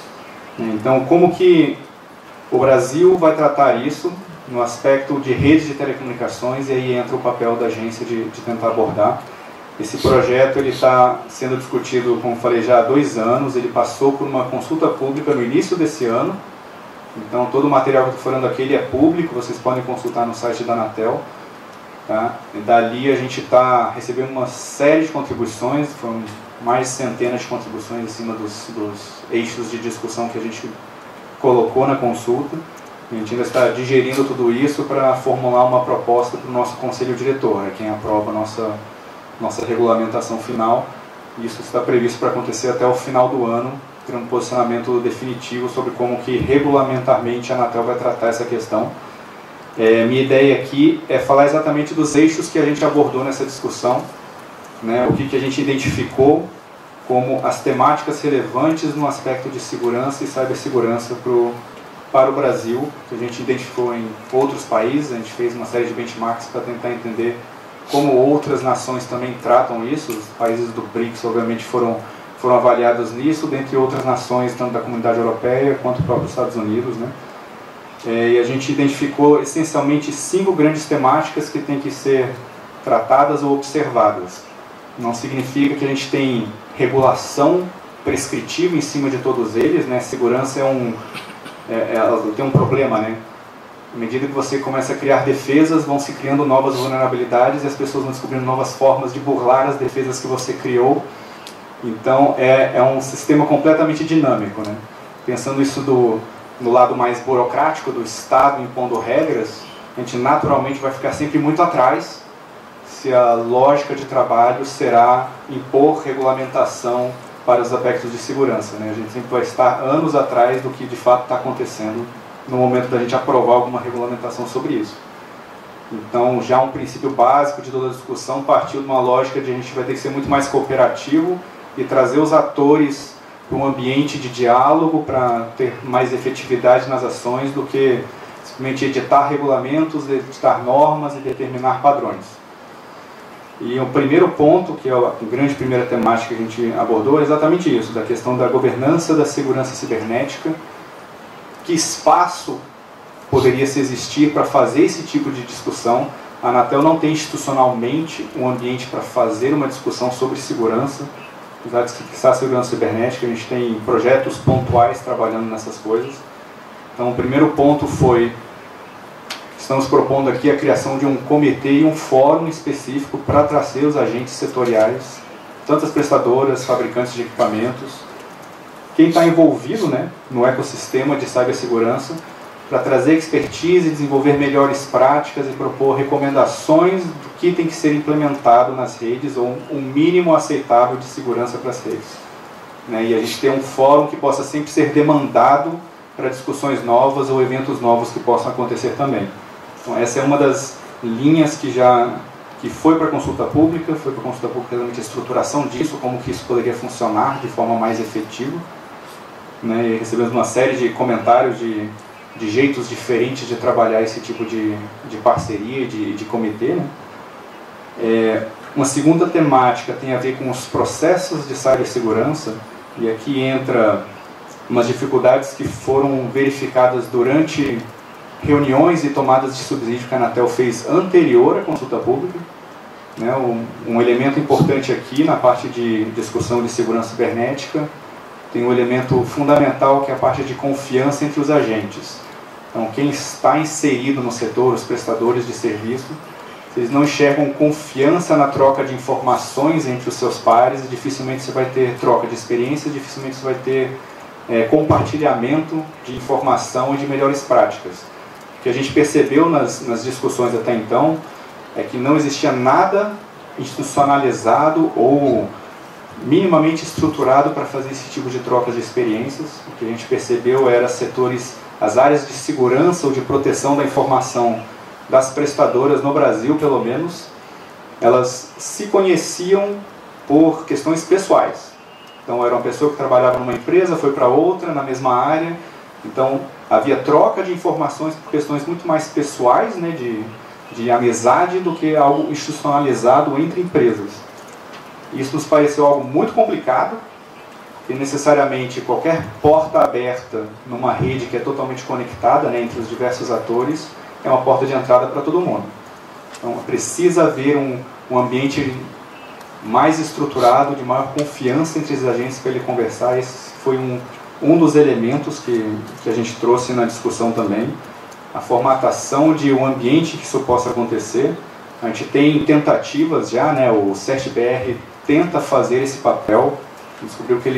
Então, como que o Brasil vai tratar isso no aspecto de redes de telecomunicações? E aí entra o papel da agência de tentar abordar. Esse projeto está sendo discutido, como falei, já há 2 anos. Ele passou por uma consulta pública no início desse ano. Então, todo o material que eu estou falando aqui ele é público, vocês podem consultar no site da Anatel. Tá? E dali a gente está recebendo uma série de contribuições, foram mais de centenas de contribuições em cima dos eixos de discussão que a gente colocou na consulta. A gente ainda está digerindo tudo isso para formular uma proposta para o nosso conselho diretor, quem aprova a nossa regulamentação final. Isso está previsto para acontecer até o final do ano, ter um posicionamento definitivo sobre como que regulamentarmente a Anatel vai tratar essa questão. Minha ideia aqui é falar exatamente dos eixos que a gente abordou nessa discussão, né, o que a gente identificou como as temáticas relevantes no aspecto de segurança e cibersegurança para o Brasil, que a gente identificou em outros países. A gente fez uma série de benchmarks para tentar entender como outras nações também tratam isso. Os países do BRICS, obviamente, foram avaliados nisso, dentre outras nações, tanto da comunidade europeia quanto os próprios Estados Unidos, né? E a gente identificou essencialmente 5 grandes temáticas que têm que ser tratadas ou observadas. Não significa que a gente tem regulação prescritiva em cima de todos eles, né? Segurança tem um problema, né? À medida que você começa a criar defesas, vão se criando novas vulnerabilidades e as pessoas vão descobrindo novas formas de burlar as defesas que você criou. Então é um sistema completamente dinâmico, né? Pensando isso no lado mais burocrático do Estado impondo regras, a gente naturalmente vai ficar sempre muito atrás se a lógica de trabalho será impor regulamentação para os aspectos de segurança, né? A gente sempre vai estar anos atrás do que de fato está acontecendo no momento da gente aprovar alguma regulamentação sobre isso. Então, já um princípio básico de toda a discussão partiu de uma lógica de a gente vai ter que ser muito mais cooperativo e trazer os atores para um ambiente de diálogo para ter mais efetividade nas ações do que simplesmente editar regulamentos, editar normas e determinar padrões. E o primeiro ponto, que é a grande primeira temática que a gente abordou, é exatamente isso, da questão da governança da segurança cibernética. Que espaço poderia se existir para fazer esse tipo de discussão. A Anatel não tem institucionalmente um ambiente para fazer uma discussão sobre segurança, apesar de que a segurança cibernética, a gente tem projetos pontuais trabalhando nessas coisas. Então, o primeiro ponto foi, estamos propondo aqui a criação de um comitê e um fórum específico para trazer os agentes setoriais, tanto as prestadoras, fabricantes de equipamentos, quem está envolvido, né, no ecossistema de cibersegurança, para trazer expertise, desenvolver melhores práticas e propor recomendações do que tem que ser implementado nas redes, ou um mínimo aceitável de segurança para as redes. E a gente tem um fórum que possa sempre ser demandado para discussões novas ou eventos novos que possam acontecer também. Então, essa é uma das linhas que foi para a consulta pública, realmente a estruturação disso, como que isso poderia funcionar de forma mais efetiva. E recebemos uma série de comentários de jeitos diferentes de trabalhar esse tipo de parceria, de comitê. Uma segunda temática tem a ver com os processos de cibersegurança, e aqui entra umas dificuldades que foram verificadas durante reuniões e tomadas de subsídio que a Anatel fez anterior à consulta pública. Um elemento importante aqui na parte de discussão de segurança cibernética tem um elemento fundamental, que é a parte de confiança entre os agentes. Então, quem está inserido no setor, os prestadores de serviço, se eles não enxergam confiança na troca de informações entre os seus pares, dificilmente você vai ter troca de experiência, dificilmente você vai ter compartilhamento de informação e de melhores práticas. O que a gente percebeu nas discussões até então é que não existia nada institucionalizado ou minimamente estruturado para fazer esse tipo de troca de experiências. O que a gente percebeu era as áreas de segurança ou de proteção da informação das prestadoras no Brasil, pelo menos, elas se conheciam por questões pessoais. Então, era uma pessoa que trabalhava numa empresa, foi para outra, na mesma área. Então, havia troca de informações por questões muito mais pessoais, de amizade, do que algo institucionalizado entre empresas. Isso nos pareceu algo muito complicado, e necessariamente qualquer porta aberta numa rede que é totalmente conectada, entre os diversos atores, é uma porta de entrada para todo mundo. Então, precisa haver um ambiente mais estruturado, de maior confiança entre os agentes para ele conversar. Esse foi um dos elementos que a gente trouxe na discussão também. A formatação de um ambiente que isso possa acontecer. A gente tem tentativas já, o CERT-BR tenta fazer esse papel. Descobriu que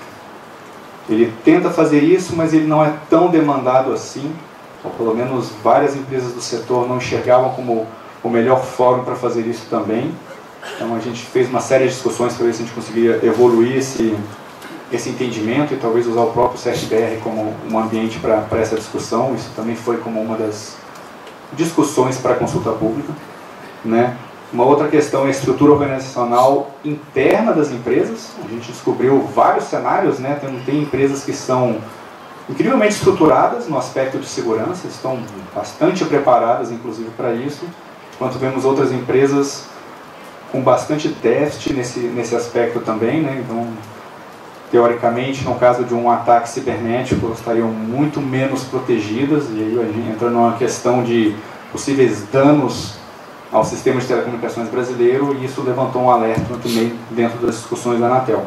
ele tenta fazer isso, mas ele não é tão demandado assim. Ou pelo menos várias empresas do setor não enxergavam como o melhor fórum para fazer isso também. Então a gente fez uma série de discussões para ver se a gente conseguiria evoluir esse entendimento e talvez usar o próprio CERT-BR como um ambiente para essa discussão. Isso também foi como uma das discussões para a consulta pública. Uma outra questão é a estrutura organizacional interna das empresas. A gente descobriu vários cenários, tem empresas que são incrivelmente estruturadas no aspecto de segurança, estão bastante preparadas, inclusive, para isso, enquanto vemos outras empresas com bastante déficit nesse aspecto também. Então, teoricamente, no caso de um ataque cibernético, estariam muito menos protegidas, e aí a gente entra numa questão de possíveis danos ao sistema de telecomunicações brasileiro, e isso levantou um alerta também dentro das discussões da Anatel.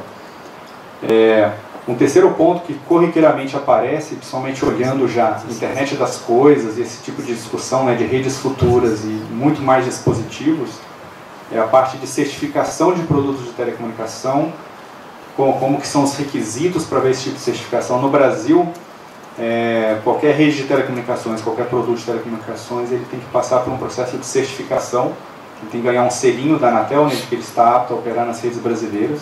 Um terceiro ponto que corriqueiramente aparece, principalmente olhando já a internet das coisas e esse tipo de discussão de redes futuras e muito mais dispositivos, é a parte de certificação de produtos de telecomunicação, como que são os requisitos para ver esse tipo de certificação. No Brasil, qualquer rede de telecomunicações, qualquer produto de telecomunicações, ele tem que passar por um processo de certificação, ele tem que ganhar um selinho da Anatel, de que ele está apto a operar nas redes brasileiras.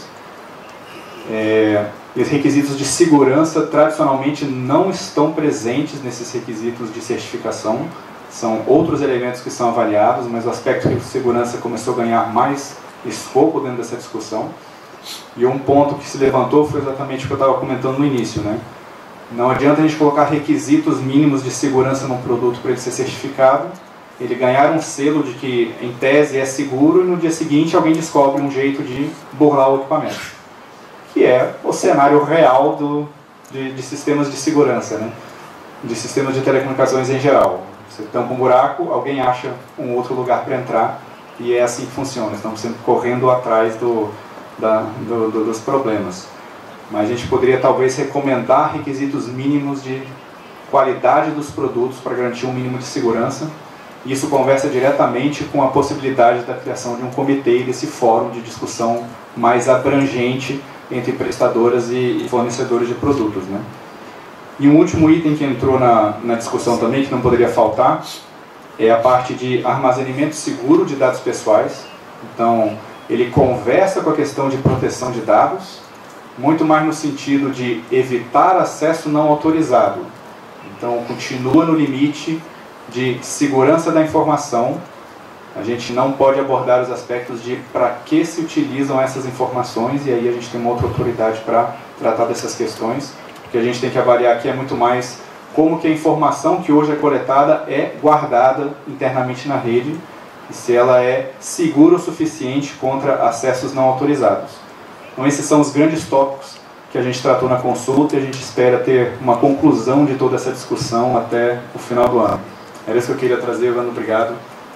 E os requisitos de segurança tradicionalmente não estão presentes nesses requisitos de certificação, são outros elementos que são avaliados, mas o aspecto de segurança começou a ganhar mais escopo dentro dessa discussão. E um ponto que se levantou foi exatamente o que eu estava comentando no início. Não adianta a gente colocar requisitos mínimos de segurança num produto para ele ser certificado, ele ganhar um selo de que em tese é seguro, e no dia seguinte alguém descobre um jeito de burlar o equipamento, que é o cenário real de sistemas de segurança. de sistemas de telecomunicações em geral. Você tampa um buraco, alguém acha um outro lugar para entrar, e é assim que funciona. Estamos sempre correndo atrás dos problemas. Mas a gente poderia talvez recomendar requisitos mínimos de qualidade dos produtos para garantir um mínimo de segurança. Isso conversa diretamente com a possibilidade da criação de um comitê, desse fórum de discussão mais abrangente entre prestadoras e fornecedores de produtos, né? E um último item que entrou na discussão também, que não poderia faltar, é a parte de armazenamento seguro de dados pessoais. Então, ele conversa com a questão de proteção de dados, muito mais no sentido de evitar acesso não autorizado. Então, continua no limite de segurança da informação. A gente não pode abordar os aspectos de para que se utilizam essas informações, e aí a gente tem uma outra autoridade para tratar dessas questões. O que a gente tem que avaliar aqui é muito mais como que a informação que hoje é coletada é guardada internamente na rede, e se ela é segura o suficiente contra acessos não autorizados. Então esses são os grandes tópicos que a gente tratou na consulta, e a gente espera ter uma conclusão de toda essa discussão até o final do ano. Era isso que eu queria trazer, Evandro. Obrigado.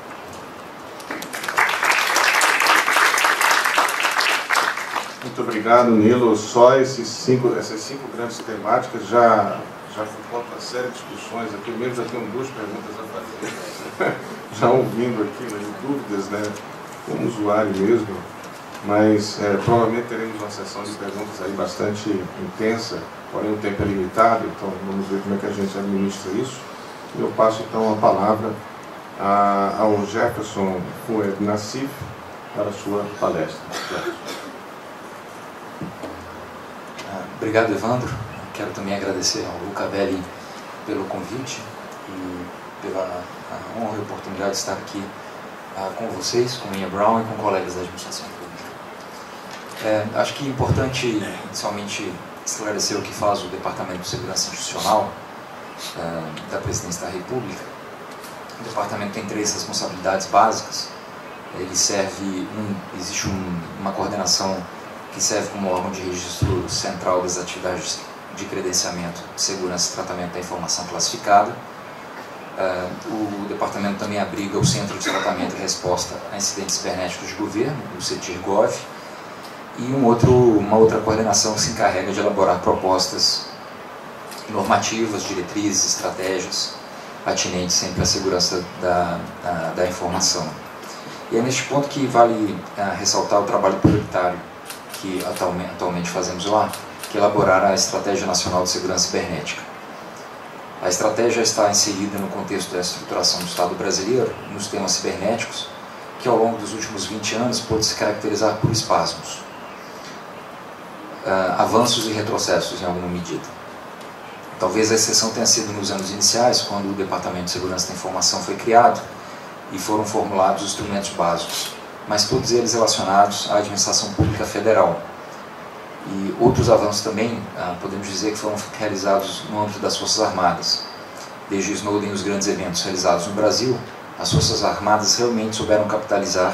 Muito obrigado, Nilo. Só essas cinco grandes temáticas já ficou uma série de discussões aqui. Eu mesmo já tenho 2 perguntas a fazer, já ouvindo aqui, né, dúvidas, né, como usuário mesmo. Mas provavelmente teremos uma sessão de perguntas aí bastante intensa, porém o tempo é limitado, então vamos ver como é que a gente administra isso. Eu passo então a palavra ao Jefferson Foued Nassif para a sua palestra. Obrigado, Evandro. Quero também agradecer ao Luca Belli pelo convite e pela honra e oportunidade de estar aqui com vocês, com Ian Brown e com colegas da administração pública. Acho que é importante, inicialmente, esclarecer o que faz o Departamento de Segurança Institucional da Presidência da República. O Departamento tem 3 responsabilidades básicas. Ele serve, existe uma coordenação que serve como órgão de registro central das atividades de credenciamento, segurança e tratamento da informação classificada. O departamento também abriga o Centro de Tratamento e Resposta a Incidentes Cibernéticos de Governo, o CETIR-GOV, e uma outra coordenação que se encarrega de elaborar propostas normativas, diretrizes, estratégias atinentes sempre à segurança da informação. E é neste ponto que vale ressaltar o trabalho prioritário que atualmente fazemos lá, que é elaborar a Estratégia Nacional de Segurança Cibernética. A estratégia está inserida no contexto da estruturação do Estado brasileiro nos temas cibernéticos, que ao longo dos últimos 20 anos pôde se caracterizar por espasmos, avanços e retrocessos em alguma medida. Talvez a exceção tenha sido nos anos iniciais, quando o Departamento de Segurança da Informação foi criado e foram formulados os instrumentos básicos, mas todos eles relacionados à administração pública federal. E outros avanços também, podemos dizer que foram realizados no âmbito das Forças Armadas. Desde Snowden e os grandes eventos realizados no Brasil, as Forças Armadas realmente souberam capitalizar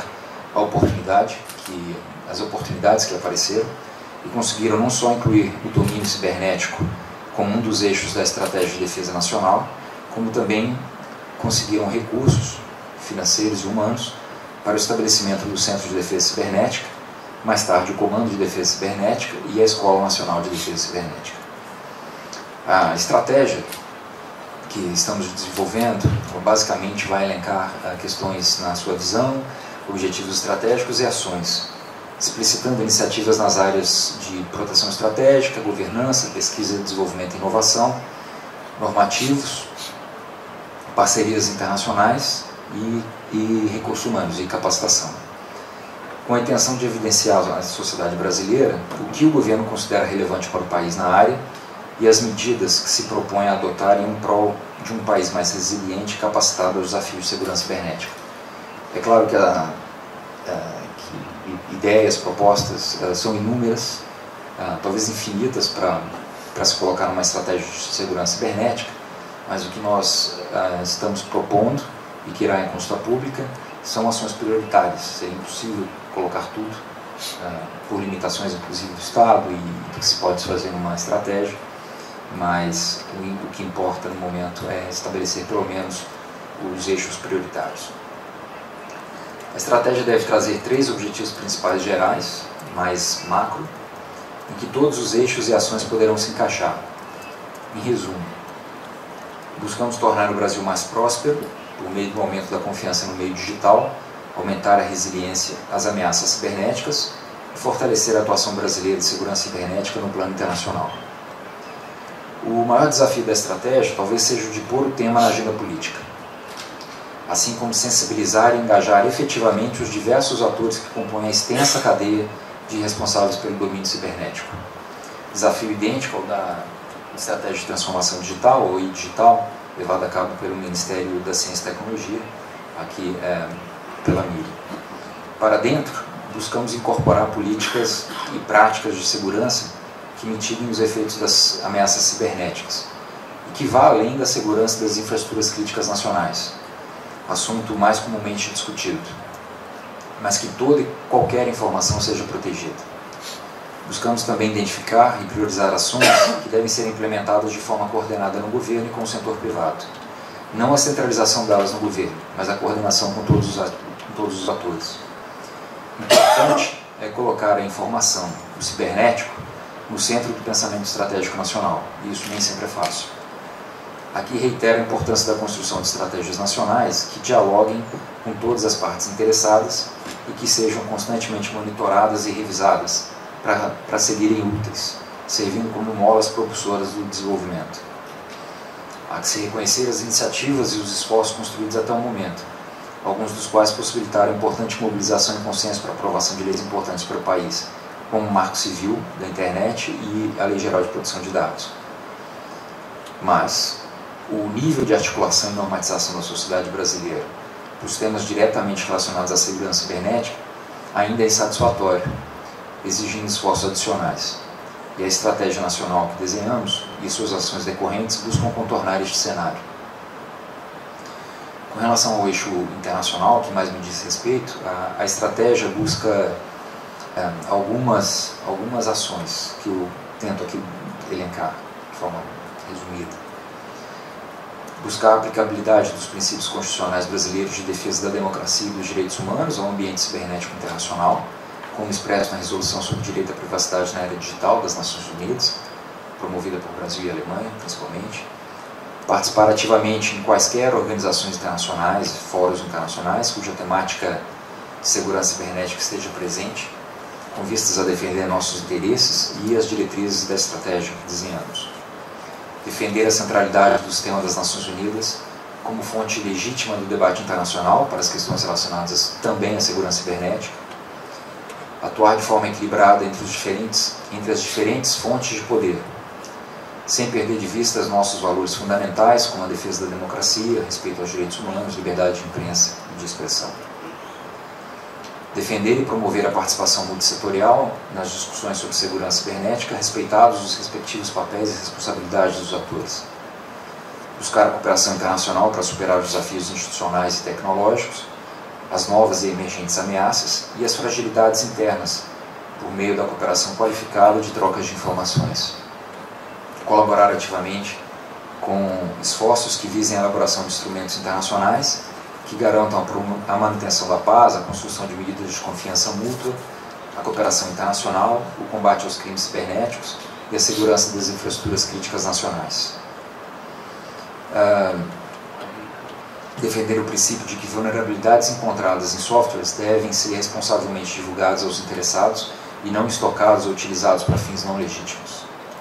as oportunidades que apareceram e conseguiram não só incluir o domínio cibernético como um dos eixos da Estratégia de Defesa Nacional, como também conseguiram recursos financeiros e humanos para o estabelecimento do Centro de Defesa Cibernética, mais tarde o Comando de Defesa Cibernética e a Escola Nacional de Defesa Cibernética. A estratégia que estamos desenvolvendo basicamente vai elencar questões na sua visão, objetivos estratégicos e ações, explicitando iniciativas nas áreas de proteção estratégica, governança, pesquisa, desenvolvimento e inovação, normativos, parcerias internacionais e recursos humanos e capacitação, com a intenção de evidenciar à sociedade brasileira o que o governo considera relevante para o país na área e as medidas que se propõe a adotar em prol de um país mais resiliente e capacitado aos desafios de segurança cibernética. É claro que ideias, propostas são inúmeras, talvez infinitas para se colocar numa estratégia de segurança cibernética, mas o que nós estamos propondo e que irá em consulta pública são ações prioritárias. Seria impossível colocar tudo, por limitações inclusive do Estado e do que se pode fazer numa estratégia, mas o que importa no momento é estabelecer pelo menos os eixos prioritários. A estratégia deve trazer 3 objetivos principais gerais, mais macro, em que todos os eixos e ações poderão se encaixar. Em resumo, buscamos tornar o Brasil mais próspero por meio do aumento da confiança no meio digital, aumentar a resiliência às ameaças cibernéticas e fortalecer a atuação brasileira de segurança cibernética no plano internacional. O maior desafio da estratégia talvez seja o de pôr o tema na agenda política, assim como sensibilizar e engajar efetivamente os diversos atores que compõem a extensa cadeia de responsáveis pelo domínio cibernético. Desafio idêntico ao da Estratégia de Transformação Digital, ou e-Digital, levado a cabo pelo Ministério da Ciência e Tecnologia, aqui pela MIRI. Para dentro, buscamos incorporar políticas e práticas de segurança que mitiguem os efeitos das ameaças cibernéticas e que vá além da segurança das infraestruturas críticas nacionais, assunto mais comumente discutido, mas que toda e qualquer informação seja protegida. Buscamos também identificar e priorizar ações que devem ser implementadas de forma coordenada no governo e com o setor privado. Não a centralização delas no governo, mas a coordenação com todos os atores. Importante é colocar a informação, o cibernético, no centro do pensamento estratégico nacional, e isso nem sempre é fácil. Aqui reitero a importância da construção de estratégias nacionais que dialoguem com todas as partes interessadas e que sejam constantemente monitoradas e revisadas para seguirem úteis, servindo como molas propulsoras do desenvolvimento. Há que se reconhecer as iniciativas e os esforços construídos até o momento, alguns dos quais possibilitaram importante mobilização e consenso para a aprovação de leis importantes para o país, como o Marco Civil da Internet e a Lei Geral de Proteção de Dados. Mas o nível de articulação e normatização da sociedade brasileira para os temas diretamente relacionados à segurança cibernética ainda é insatisfatório, exigindo esforços adicionais. E a estratégia nacional que desenhamos e suas ações decorrentes buscam contornar este cenário. Com relação ao eixo internacional, que mais me diz respeito, a estratégia busca algumas ações que eu tento aqui elencar de forma resumida. Buscar a aplicabilidade dos princípios constitucionais brasileiros de defesa da democracia e dos direitos humanos ao ambiente cibernético internacional, como expresso na Resolução sobre o Direito à Privacidade na Era Digital das Nações Unidas, promovida por Brasil e Alemanha, principalmente. Participar ativamente em quaisquer organizações internacionais, fóruns internacionais, cuja temática de segurança cibernética esteja presente, com vistas a defender nossos interesses e as diretrizes da estratégia que desenhamos. Defender a centralidade do sistema das Nações Unidas como fonte legítima do debate internacional para as questões relacionadas também à segurança cibernética. Atuar de forma equilibrada entre as diferentes fontes de poder, sem perder de vista os nossos valores fundamentais, como a defesa da democracia, respeito aos direitos humanos, liberdade de imprensa e de expressão. Defender e promover a participação multissetorial nas discussões sobre segurança cibernética, respeitados os respectivos papéis e responsabilidades dos atores. Buscar a cooperação internacional para superar os desafios institucionais e tecnológicos, as novas e emergentes ameaças e as fragilidades internas, por meio da cooperação qualificada de trocas de informações. Colaborar ativamente com esforços que visem a elaboração de instrumentos internacionais que garantam a manutenção da paz, a construção de medidas de confiança mútua, a cooperação internacional, o combate aos crimes cibernéticos e a segurança das infraestruturas críticas nacionais. Defender o princípio de que vulnerabilidades encontradas em softwares devem ser responsavelmente divulgadas aos interessados e não estocados ou utilizados para fins não legítimos.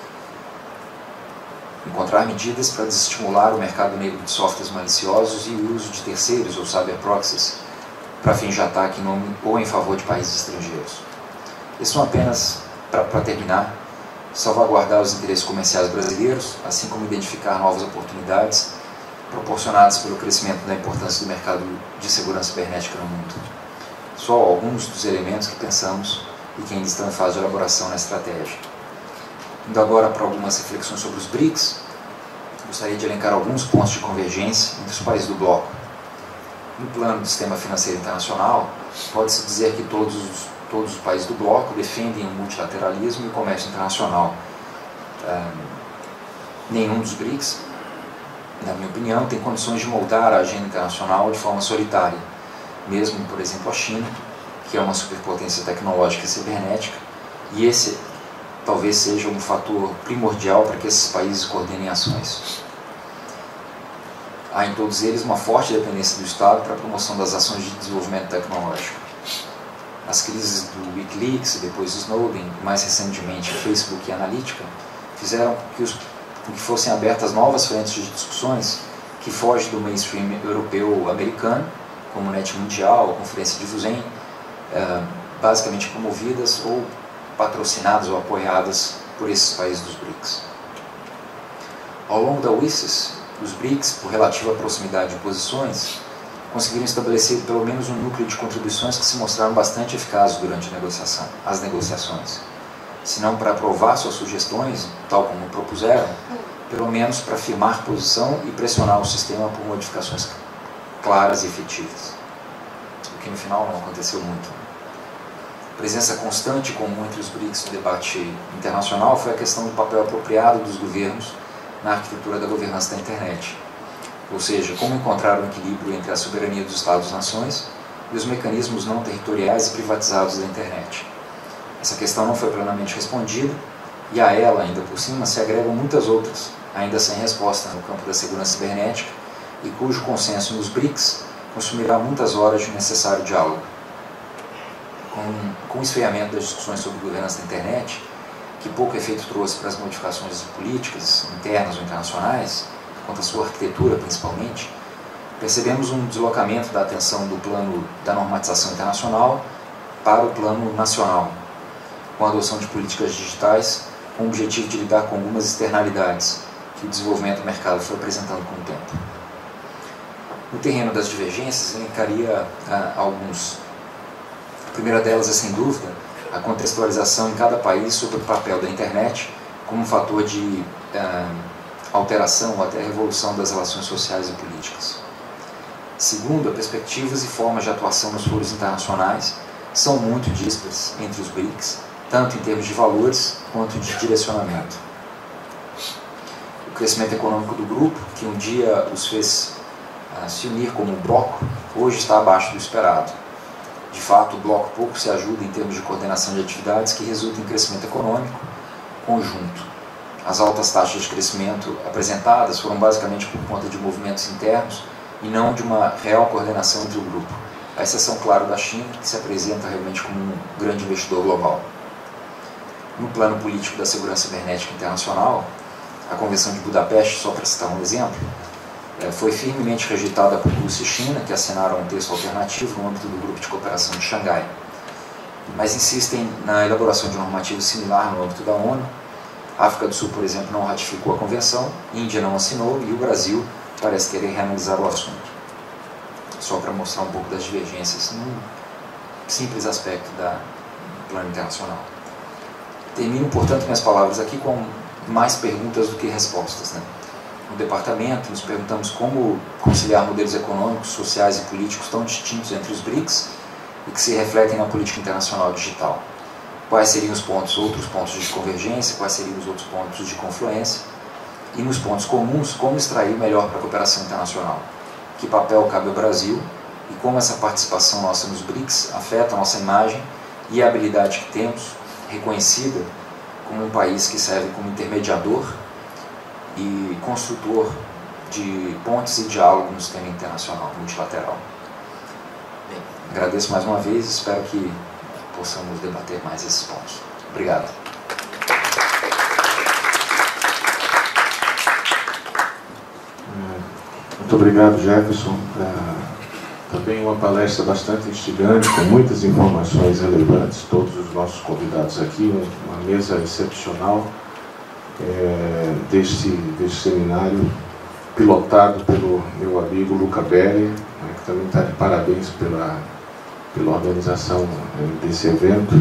Encontrar medidas para desestimular o mercado negro de softwares maliciosos e o uso de terceiros ou cyberproxies para fins de ataque em nome ou em favor de países estrangeiros. Esses são apenas, para terminar, salvaguardar os interesses comerciais brasileiros, assim como identificar novas oportunidades proporcionadas pelo crescimento da importância do mercado de segurança cibernética no mundo. Só alguns dos elementos que pensamos e que ainda estão em fase de elaboração na estratégia. Indo agora para algumas reflexões sobre os BRICS, gostaria de elencar alguns pontos de convergência entre os países do bloco. No plano do sistema financeiro internacional, pode-se dizer que todos os países do bloco defendem o multilateralismo e o comércio internacional. Nenhum dos BRICS, na minha opinião, tem condições de moldar a agenda internacional de forma solitária. Mesmo, por exemplo, a China, que é uma superpotência tecnológica e cibernética, e esse talvez seja um fator primordial para que esses países coordenem ações. Há em todos eles uma forte dependência do Estado para a promoção das ações de desenvolvimento tecnológico. As crises do Wikileaks, depois do Snowden, e mais recentemente a Facebook e a Analytica, fizeram com que fossem abertas novas frentes de discussões que fogem do mainstream europeu-americano, como o Net Mundial, a Conferência de Fusain, basicamente promovidas ou patrocinadas ou apoiadas por esses países dos BRICS. Ao longo da WICES, os BRICS, por relativa proximidade de posições, conseguiram estabelecer pelo menos um núcleo de contribuições que se mostraram bastante eficazes durante as negociações. Se não para aprovar suas sugestões, tal como propuseram, pelo menos para firmar posição e pressionar o sistema por modificações claras e efetivas. O que no final não aconteceu muito. A presença constante e comum entre os BRICS no debate internacional foi a questão do papel apropriado dos governos na arquitetura da governança da internet. Ou seja, como encontrar um equilíbrio entre a soberania dos Estados-nações e os mecanismos não territoriais e privatizados da internet. Essa questão não foi plenamente respondida e a ela, ainda por cima, se agregam muitas outras, ainda sem resposta no campo da segurança cibernética e cujo consenso nos BRICS consumirá muitas horas de necessário diálogo. Com o esfriamento das discussões sobre governança da internet, que pouco efeito trouxe para as modificações políticas, internas ou internacionais, quanto à sua arquitetura principalmente, percebemos um deslocamento da atenção do plano da normatização internacional para o plano nacional, com a adoção de políticas digitais com o objetivo de lidar com algumas externalidades que o desenvolvimento do mercado foi apresentando com o tempo. No terreno das divergências, elencaria alguns. A primeira delas é, sem dúvida, a contextualização em cada país sobre o papel da internet como um fator de alteração ou até revolução das relações sociais e políticas. Segundo, perspectivas e formas de atuação nos foros internacionais são muito díspares entre os BRICS, tanto em termos de valores quanto de direcionamento. O crescimento econômico do grupo, que um dia os fez se unir como um bloco, hoje está abaixo do esperado. De fato, o bloco pouco se ajuda em termos de coordenação de atividades que resultam em crescimento econômico conjunto. As altas taxas de crescimento apresentadas foram basicamente por conta de movimentos internos e não de uma real coordenação entre o grupo, à exceção, claro, da China, que se apresenta realmente como um grande investidor global. No plano político da segurança cibernética internacional, a Convenção de Budapeste, só para citar um exemplo, foi firmemente rejeitada por Rússia e China, que assinaram um texto alternativo no âmbito do Grupo de Cooperação de Xangai, mas insistem na elaboração de um normativo similar no âmbito da ONU. A África do Sul, por exemplo, não ratificou a convenção, a Índia não assinou e o Brasil parece querer reanalisar o assunto. Só para mostrar um pouco das divergências num simples aspecto do plano internacional. Termino, portanto, minhas palavras aqui com mais perguntas do que respostas. No departamento, nos perguntamos como conciliar modelos econômicos, sociais e políticos tão distintos entre os BRICS e que se refletem na política internacional digital. Quais seriam os outros pontos de convergência, quais seriam os outros pontos de confluência, e nos pontos comuns, como extrair melhor para a cooperação internacional. Que papel cabe ao Brasil e como essa participação nossa nos BRICS afeta a nossa imagem e a habilidade que temos, reconhecida como um país que serve como intermediador e construtor de pontes e diálogo no sistema internacional, multilateral. Bem, agradeço mais uma vez e espero que possamos debater mais esses pontos. Obrigado. Muito obrigado, Jefferson. Também uma palestra bastante instigante, com muitas informações relevantes, todos os nossos convidados aqui, uma mesa excepcional deste seminário, pilotado pelo meu amigo Luca Belli, que também está de parabéns pela organização desse evento,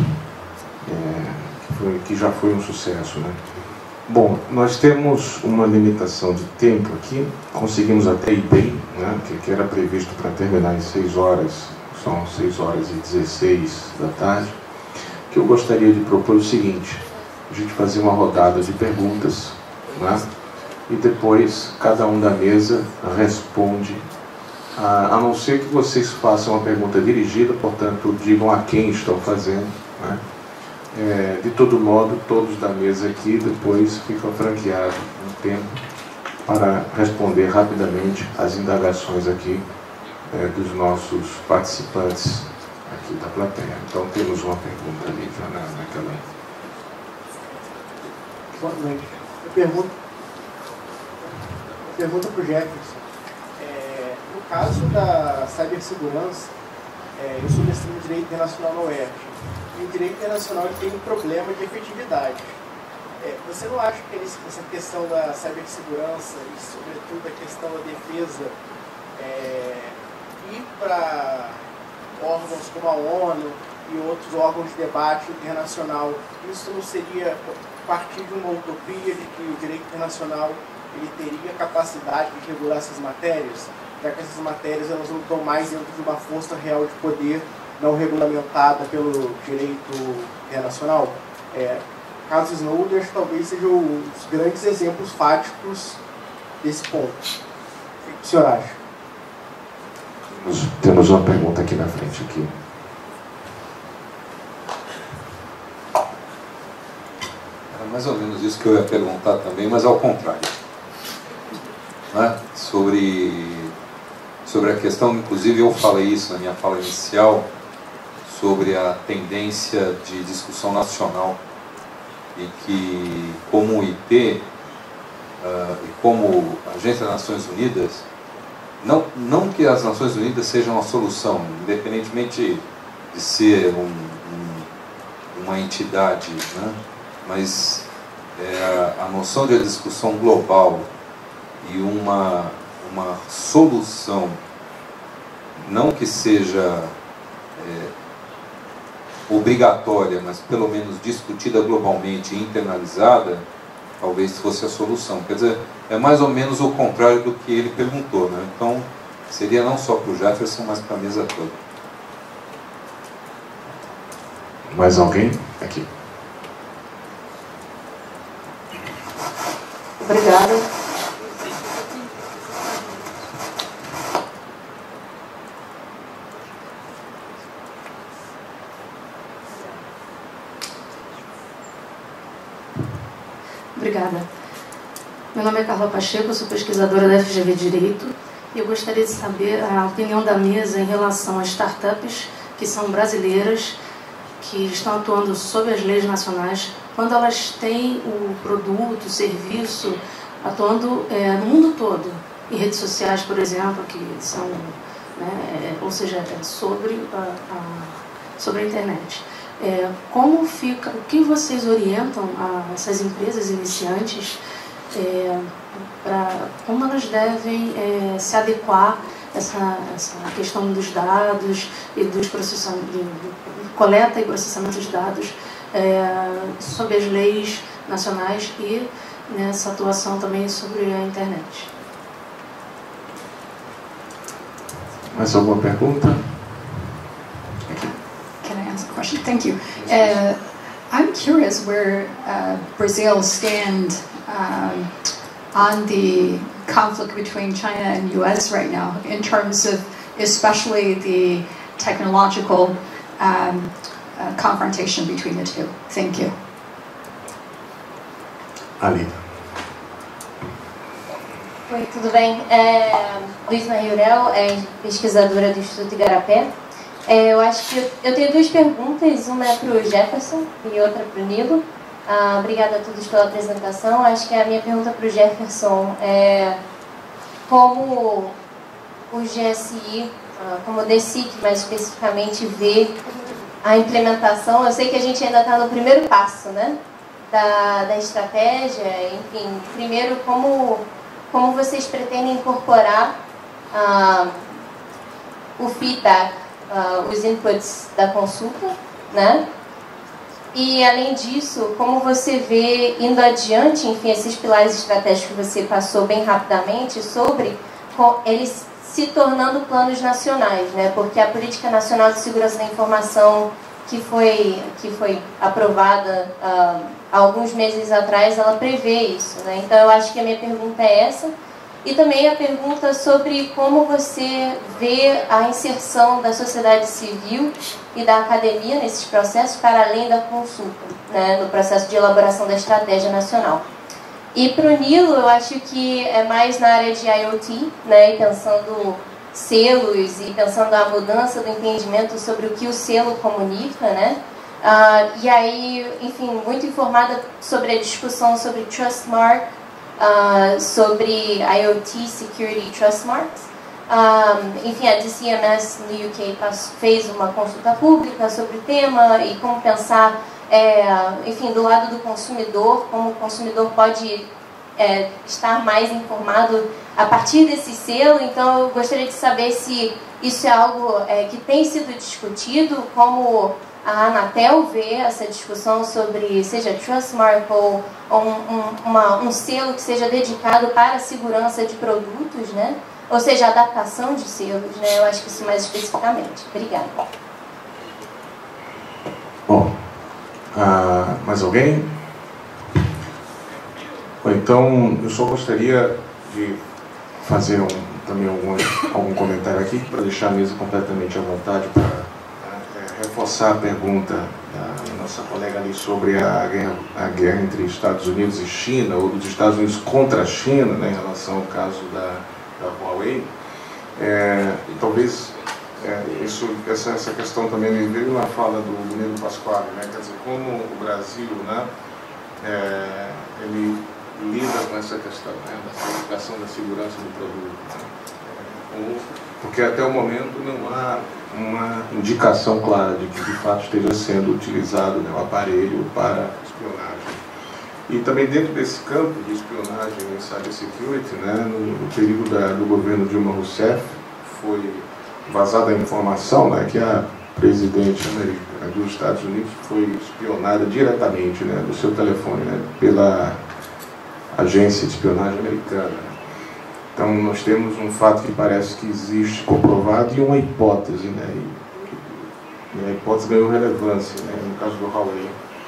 que já foi um sucesso, Bom, nós temos uma limitação de tempo aqui, conseguimos até ir bem, que era previsto para terminar em 6 horas, são 6h16 da tarde, que eu gostaria de propor o seguinte: a gente fazer uma rodada de perguntas, e depois cada um da mesa responde, a não ser que vocês façam uma pergunta dirigida, portanto, digam a quem estão fazendo, né? De todo modo, todos da mesa aqui depois ficam franqueados um tempo para responder rapidamente as indagações aqui dos nossos participantes aqui da plateia. Então temos uma pergunta ali naquela... Boa noite. Eu pergunto para o Jefferson. No caso da cibersegurança, eu sou mestrando em Direito Internacional na UERJ. E o Direito Internacional tem um problema de efetividade. Você não acha que essa questão da cibersegurança e, sobretudo, a questão da defesa ir para órgãos como a ONU e outros órgãos de debate internacional, isso não seria partir de uma utopia de que o direito internacional ele teria capacidade de regular essas matérias, já que essas matérias elas não estão mais dentro de uma força real de poder não regulamentada pelo direito internacional? O caso Snowden talvez seja um dos grandes exemplos fáticos desse ponto. O que o senhor acha? Temos uma pergunta aqui na frente. Aqui. Era mais ou menos isso que eu ia perguntar também, mas ao contrário. Né? Sobre a questão, inclusive eu falei isso na minha fala inicial, sobre a tendência de discussão nacional e que, como o IP e como Agência das Nações Unidas, não que as Nações Unidas sejam a solução, independentemente de ser uma entidade, né? Mas a noção de discussão global e uma solução, não que seja obrigatória, mas pelo menos discutida globalmente e internalizada, talvez fosse a solução. Quer dizer, é mais ou menos o contrário do que ele perguntou, né? Então, seria não só para o Jefferson, mas para a mesa toda. Mais alguém? Aqui. Obrigada. Obrigada. Meu nome é Carla Pacheco, eu sou pesquisadora da FGV Direito e eu gostaria de saber a opinião da mesa em relação às startups que são brasileiras, que estão atuando sob as leis nacionais, quando elas têm o produto, o serviço, atuando no mundo todo, em redes sociais, por exemplo, que são, né, ou seja, sobre a internet. Como fica, o que vocês orientam a essas empresas iniciantes para como elas devem se adequar a essa questão dos dados e dos coleta e processamento de dados sob as leis nacionais e nessa atuação também sobre a internet? Mais alguma pergunta? Can I ask a question? Thank you. I'm curious where Brazil stands on the conflict between China and U.S. right now, in terms of especially the technological confrontation between the two. Thank you. Ali. Oi, tudo bem? Luísa Riurel, pesquisadora do Instituto Igarapé. Eu acho que eu tenho duas perguntas, uma é para o Jefferson e outra para o Nilo. Obrigada a todos pela apresentação. Acho que a minha pergunta para o Jefferson é como o GSI, como o DSIC mais especificamente, vê a implementação. Eu sei que a gente ainda está no primeiro passo, né, da estratégia. Enfim, primeiro, como vocês pretendem incorporar o feedback, os inputs da consulta, né? E, além disso, como você vê indo adiante, enfim, esses pilares estratégicos que você passou bem rapidamente, sobre eles se tornando planos nacionais, né? Porque a Política Nacional de Segurança da Informação que foi aprovada há alguns meses atrás, ela prevê isso, né? Então eu acho que a minha pergunta é essa. E também a pergunta sobre como você vê a inserção da sociedade civil e da academia nesses processos para além da consulta, né, no processo de elaboração da estratégia nacional. E para o Nilo, eu acho que é mais na área de IoT, né, e pensando selos e pensando a mudança do entendimento sobre o que o selo comunica, né? E aí, enfim, muito informada sobre a discussão sobre Trustmark, sobre IoT Security Trust Marks. Enfim, a DCMS no UK fez uma consulta pública sobre o tema e como pensar, enfim, do lado do consumidor, como o consumidor pode estar mais informado a partir desse selo. Então, eu gostaria de saber se isso é algo que tem sido discutido, como a Anatel vê essa discussão sobre, seja Trustmark ou um selo que seja dedicado para a segurança de produtos, né? Ou seja, a adaptação de selos, né? Eu acho que isso mais especificamente. Obrigada. Bom, mais alguém? Bom, então, eu só gostaria de fazer também algum comentário aqui, para deixar a mesa completamente à vontade para reforçar a pergunta da nossa colega ali sobre a guerra entre Estados Unidos e China, ou dos Estados Unidos contra a China, né, em relação ao caso da Huawei. E talvez essa questão também me veio na fala do Nilo Pasquale, né, quer dizer, como o Brasil, né, ele lida com essa questão, né, da certificação da segurança do produto, né, porque até o momento não há uma indicação clara de que de fato esteja sendo utilizado, né, o aparelho para espionagem. E também dentro desse campo de espionagem em cybersecurity, né, no período do governo Dilma Rousseff, foi vazada a informação, né, que a presidente dos Estados Unidos foi espionada diretamente, né, do seu telefone, né, pela agência de espionagem americana. Então, nós temos um fato que parece que existe comprovado e uma hipótese, né? E a hipótese ganhou relevância, né? No caso do Huawei.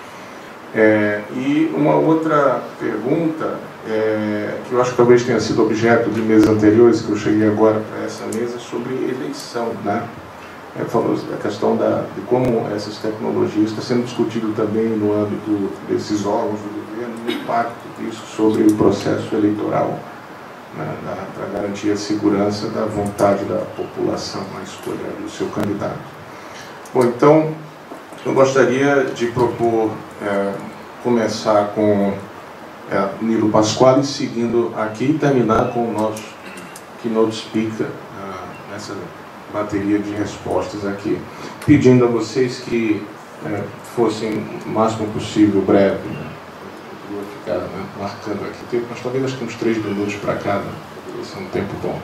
E uma outra pergunta, que eu acho que talvez tenha sido objeto de mesas anteriores, que eu cheguei agora para essa mesa, sobre eleição, né? Falou a questão de como essas tecnologias estão sendo discutido também no âmbito desses órgãos do governo, o impacto disso sobre o processo eleitoral, né, para garantir a segurança da vontade da população na escolha do seu candidato. Bom, então, eu gostaria de propor começar com Nilo Pasquale, seguindo aqui, e terminar com o nosso keynote speaker nessa bateria de respostas aqui, pedindo a vocês que fossem o máximo possível breve, né? Vou ficar, né, marcando aqui o tempo, mas talvez acho que uns 3 minutos para cada, esse é um tempo bom.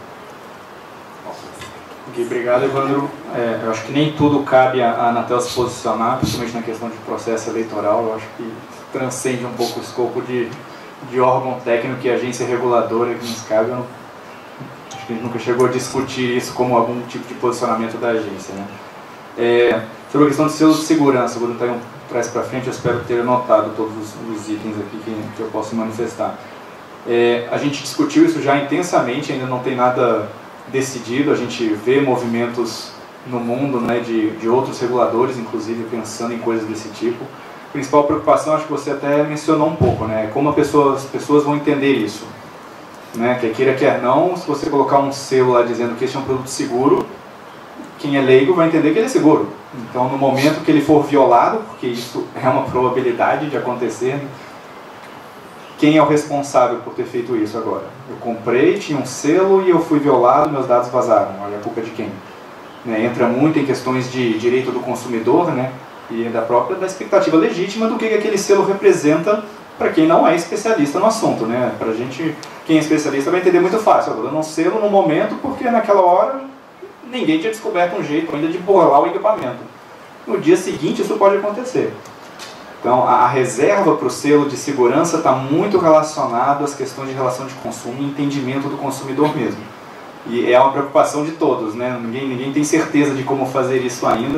Ok, obrigado, Evandro. Eu acho que nem tudo cabe a Anatel se posicionar, principalmente na questão de processo eleitoral. Eu acho que transcende um pouco o escopo de órgão técnico e agência reguladora que nos cabe. Acho que a gente nunca chegou a discutir isso como algum tipo de posicionamento da agência, né? Sobre a questão de selos de segurança, vou tentar traz para frente, eu espero ter anotado todos os itens aqui que eu posso manifestar. A gente discutiu isso já intensamente, ainda não tem nada decidido, a gente vê movimentos no mundo, né, de outros reguladores, inclusive pensando em coisas desse tipo. A principal preocupação, acho que você até mencionou um pouco, né, como as pessoas vão entender isso. Né, quer queira, quer não, se você colocar um selo lá dizendo que este é um produto seguro, quem é leigo vai entender que ele é seguro. Então, no momento que ele for violado, porque isso é uma probabilidade de acontecer, quem é o responsável por ter feito isso agora? Eu comprei, tinha um selo e eu fui violado, meus dados vazaram. Olha, a culpa é de quem? Né, entra muito em questões de direito do consumidor, né, e da expectativa legítima do que aquele selo representa para quem não é especialista no assunto. Né? Para a gente, quem é especialista vai entender muito fácil. Eu estou dando um selo no momento porque naquela hora ninguém tinha descoberto um jeito ainda de burlar o equipamento. No dia seguinte isso pode acontecer. Então a reserva para o selo de segurança está muito relacionado às questões de relação de consumo e entendimento do consumidor mesmo. E é uma preocupação de todos, né? Ninguém tem certeza de como fazer isso ainda.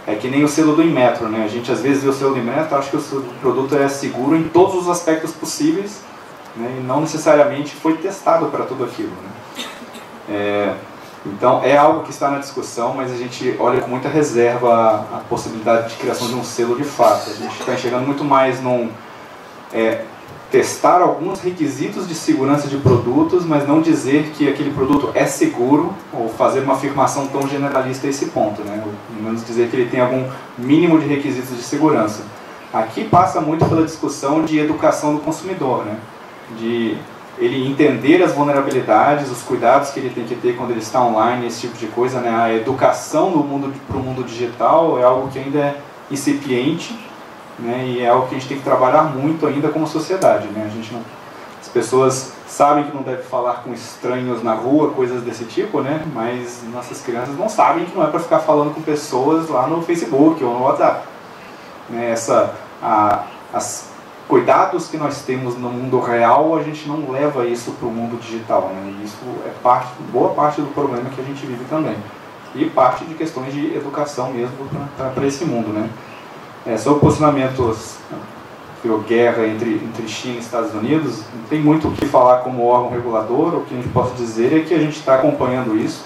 É que nem o selo do Inmetro, né? A gente às vezes vê o selo do Inmetro, acha que o produto é seguro em todos os aspectos possíveis, né? E não necessariamente foi testado para tudo aquilo, né? Então é algo que está na discussão, mas a gente olha com muita reserva a possibilidade de criação de um selo de fato. A gente está enxergando muito mais num testar alguns requisitos de segurança de produtos, mas não dizer que aquele produto é seguro ou fazer uma afirmação tão generalista a esse ponto, né? Ou pelo menos dizer que ele tem algum mínimo de requisitos de segurança. Aqui passa muito pela discussão de educação do consumidor, né? De ele entender as vulnerabilidades, os cuidados que ele tem que ter quando ele está online, esse tipo de coisa, né? A educação para o mundo digital é algo que ainda é incipiente, né? E é algo que a gente tem que trabalhar muito ainda como sociedade, né? As pessoas sabem que não deve falar com estranhos na rua, coisas desse tipo, né? Mas nossas crianças não sabem que não é para ficar falando com pessoas lá no Facebook ou no WhatsApp, né? As cuidados que nós temos no mundo real, a gente não leva isso para o mundo digital, né? E isso é boa parte do problema que a gente vive também. E parte de questões de educação mesmo para esse mundo, né? Sobre posicionamentos, guerra entre China e Estados Unidos, não tem muito o que falar como órgão regulador. O que a gente pode dizer é que a gente está acompanhando isso.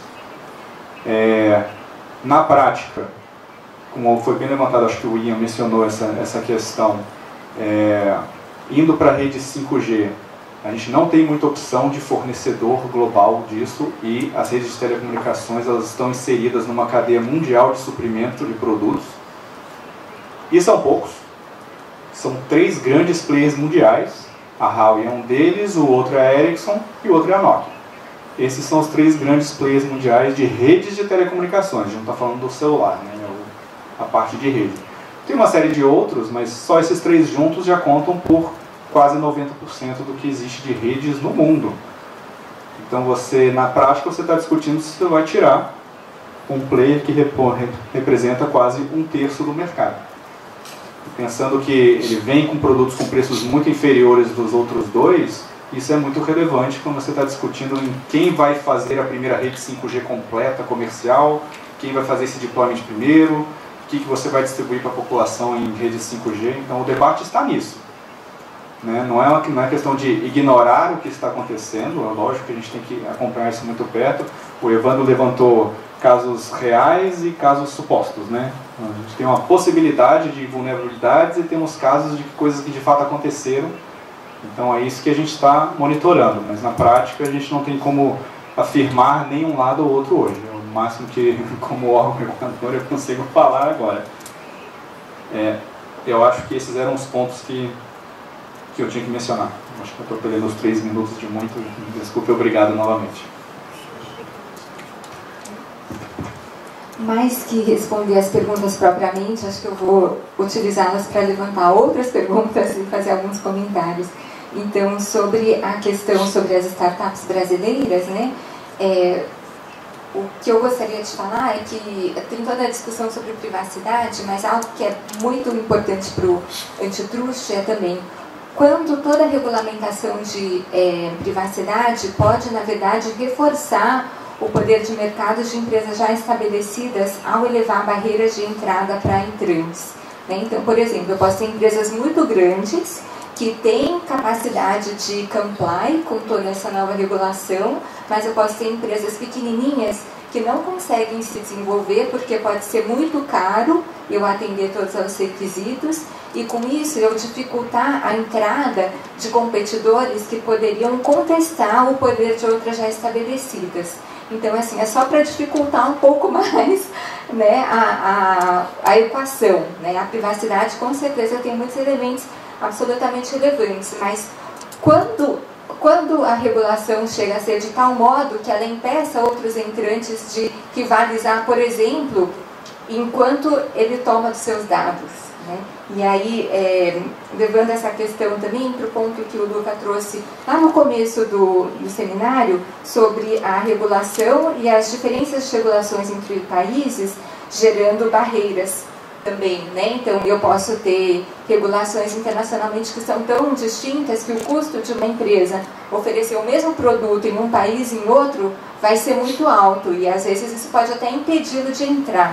Na prática, como foi bem levantado, acho que o Ian mencionou essa questão, indo para a rede 5G, a gente não tem muita opção de fornecedor global disso, e as redes de telecomunicações elas estão inseridas numa cadeia mundial de suprimento de produtos. E são poucos. São 3 grandes players mundiais. A Huawei é um deles, o outro é a Ericsson e o outro é a Nokia. Esses são os 3 grandes players mundiais de redes de telecomunicações. A gente não está falando do celular, né? A parte de rede. Tem uma série de outros, mas só esses 3 juntos já contam por quase 90% do que existe de redes no mundo. Então na prática, você está discutindo se você vai tirar um player que representa quase 1/3 do mercado. Pensando que ele vem com produtos com preços muito inferiores dos outros 2, isso é muito relevante quando você está discutindo em quem vai fazer a primeira rede 5G completa, comercial, quem vai fazer esse deployment primeiro, o que você vai distribuir para a população em rede 5G. Então o debate está nisso, né? Não é questão de ignorar o que está acontecendo, é lógico que a gente tem que acompanhar isso muito perto. O Evandro levantou casos reais e casos supostos, né? A gente tem uma possibilidade de vulnerabilidades e temos casos de coisas que de fato aconteceram. Então é isso que a gente está monitorando, mas na prática a gente não tem como afirmar nem um lado ou outro hoje. É o máximo que, como órgão regulador, eu consigo falar agora. Eu acho que esses eram os pontos que eu tinha que mencionar. Acho que eu estou perdendo os 3 minutos de muito. Desculpe, obrigado novamente. Mais que responder as perguntas propriamente, acho que eu vou utilizá-las para levantar outras perguntas e fazer alguns comentários. Então, sobre a questão sobre as startups brasileiras, né? O que eu gostaria de falar é que tem toda a discussão sobre privacidade, mas algo que é muito importante para o antitruste é também quando toda a regulamentação de privacidade pode, na verdade, reforçar o poder de mercado de empresas já estabelecidas ao elevar barreiras de entrada para entrantes, né? Então, por exemplo, eu posso ter empresas muito grandes que têm capacidade de comply com toda essa nova regulação, mas eu posso ter empresas pequenininhas que não conseguem se desenvolver porque pode ser muito caro eu atender todos os requisitos e com isso eu dificultar a entrada de competidores que poderiam contestar o poder de outras já estabelecidas. Então, assim, é só para dificultar um pouco mais, né, a equação, né? A privacidade, com certeza, tem muitos elementos absolutamente relevantes, mas quando a regulação chega a ser de tal modo que ela impeça outros entrantes de rivalizar, por exemplo, enquanto ele toma dos seus dados, né? E aí, levando essa questão também para o ponto que o Luca trouxe lá no começo do seminário, sobre a regulação e as diferenças de regulações entre países, gerando barreiras também, né? Então, eu posso ter regulações internacionalmente que são tão distintas que o custo de uma empresa oferecer o mesmo produto em um país e em outro vai ser muito alto, e às vezes isso pode até impedi-lo de entrar.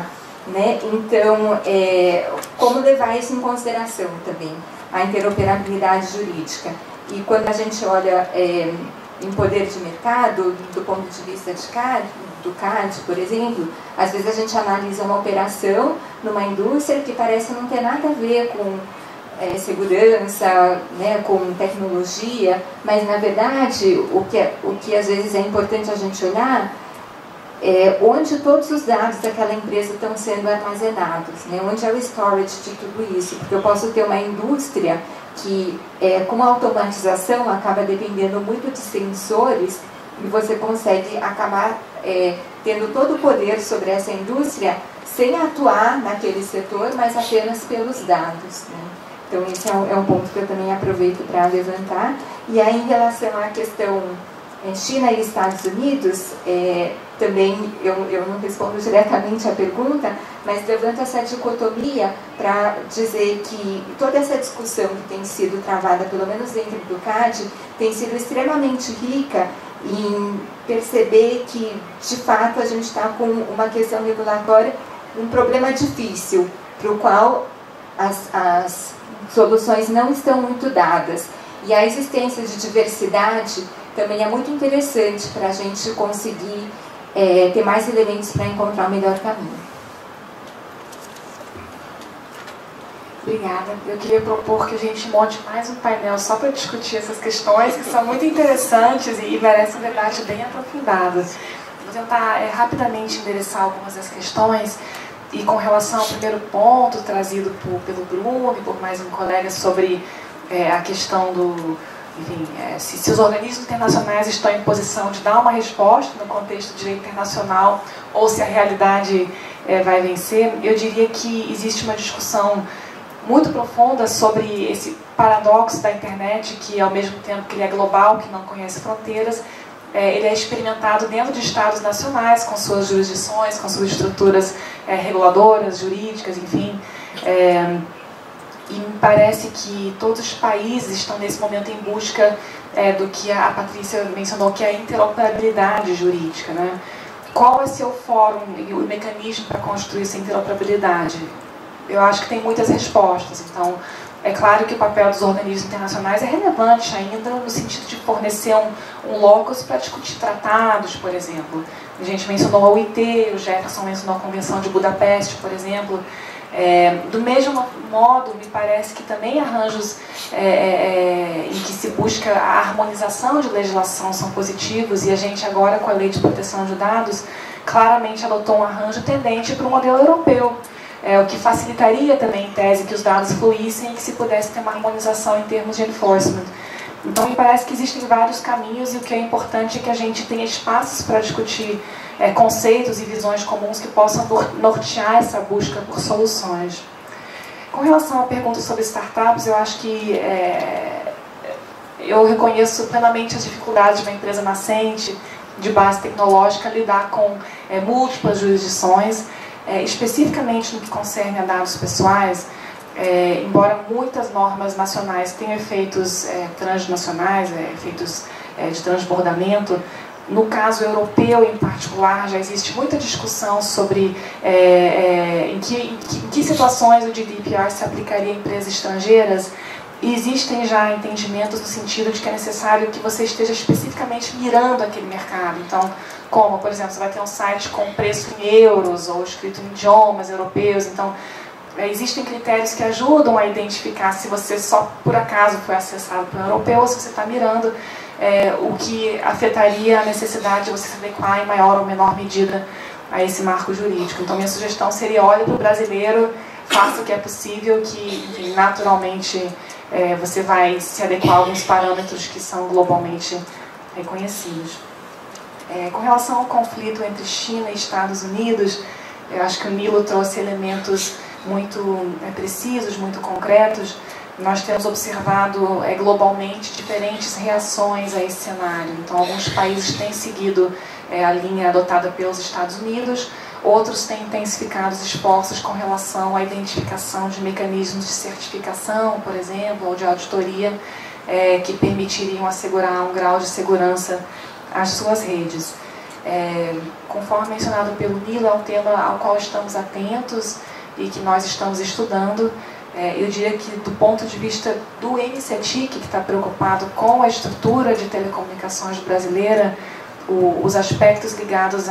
né? Então, como levar isso em consideração também, a interoperabilidade jurídica. E quando a gente olha em poder de mercado, do ponto de vista do CAD, por exemplo, às vezes a gente analisa uma operação numa indústria que parece não ter nada a ver com segurança, né, com tecnologia, mas na verdade o que às vezes é importante a gente olhar é onde todos os dados daquela empresa estão sendo armazenados, né, onde é o storage de tudo isso, porque eu posso ter uma indústria que com a automatização acaba dependendo muito de sensores e você consegue acabar tendo todo o poder sobre essa indústria sem atuar naquele setor, mas apenas pelos dados, né? Então, esse é um ponto que eu também aproveito para levantar. E aí, em relação à questão China e Estados Unidos, também eu não respondo diretamente a pergunta, mas levanto essa dicotomia para dizer que toda essa discussão que tem sido travada, pelo menos dentro do CAD, tem sido extremamente rica em perceber que, de fato, a gente está com uma questão regulatória, um problema difícil, para o qual as soluções não estão muito dadas. E a existência de diversidade também é muito interessante para a gente conseguir ter mais elementos para encontrar o melhor caminho. Obrigada. Eu queria propor que a gente monte mais um painel só para discutir essas questões, que são muito interessantes e merecem um debate bem aprofundado. Vou tentar rapidamente endereçar algumas das questões. E com relação ao primeiro ponto trazido pelo Bruno e por mais um colega sobre a questão do, enfim, se os organismos internacionais estão em posição de dar uma resposta no contexto do direito internacional ou se a realidade vai vencer, eu diria que existe uma discussão muito profunda sobre esse paradoxo da internet, que ao mesmo tempo que ele é global, que não conhece fronteiras, ele é experimentado dentro de estados nacionais, com suas jurisdições, com suas estruturas reguladoras, jurídicas, enfim. E me parece que todos os países estão nesse momento em busca do que a Patrícia mencionou, que é a interoperabilidade jurídica, né? Qual é seu fórum e o mecanismo para construir essa interoperabilidade? Eu acho que tem muitas respostas. Então, é claro que o papel dos organismos internacionais é relevante ainda no sentido de fornecer um locus para discutir tratados, por exemplo. A gente mencionou a OIT, o Jefferson mencionou a Convenção de Budapeste, por exemplo. Do mesmo modo, me parece que também arranjos em que se busca a harmonização de legislação são positivos, e a gente agora, com a Lei de Proteção de Dados, claramente adotou um arranjo tendente para o modelo europeu. O que facilitaria também, em tese, que os dados fluíssem e que se pudesse ter uma harmonização em termos de enforcement. Então, me parece que existem vários caminhos e o que é importante é que a gente tenha espaços para discutir conceitos e visões comuns que possam nortear essa busca por soluções. Com relação à pergunta sobre startups, eu acho que eu reconheço plenamente as dificuldades de uma empresa nascente, de base tecnológica, lidar com múltiplas jurisdições. Especificamente no que concerne a dados pessoais, embora muitas normas nacionais tenham efeitos transnacionais, efeitos de transbordamento, no caso europeu em particular já existe muita discussão sobre em que situações o GDPR se aplicaria a empresas estrangeiras, e existem já entendimentos no sentido de que é necessário que você esteja especificamente mirando aquele mercado. Então, como, por exemplo, você vai ter um site com preço em euros ou escrito em idiomas europeus. Então, existem critérios que ajudam a identificar se você só por acaso foi acessado por um europeu ou se você está mirando o que afetaria a necessidade de você se adequar em maior ou menor medida a esse marco jurídico. Então, minha sugestão seria: olhe para o brasileiro, faça o que é possível, que, enfim, naturalmente você vai se adequar a alguns parâmetros que são globalmente reconhecidos. Com relação ao conflito entre China e Estados Unidos, eu acho que o Nilo trouxe elementos muito precisos, muito concretos. Nós temos observado globalmente diferentes reações a esse cenário. Então, alguns países têm seguido a linha adotada pelos Estados Unidos, outros têm intensificado os esforços com relação à identificação de mecanismos de certificação, por exemplo, ou de auditoria, que permitiriam assegurar um grau de segurança às suas redes. Conforme mencionado pelo Nilo, é um tema ao qual estamos atentos e que nós estamos estudando. Eu diria que, do ponto de vista do MCETIC, que está preocupado com a estrutura de telecomunicações brasileira, os aspectos ligados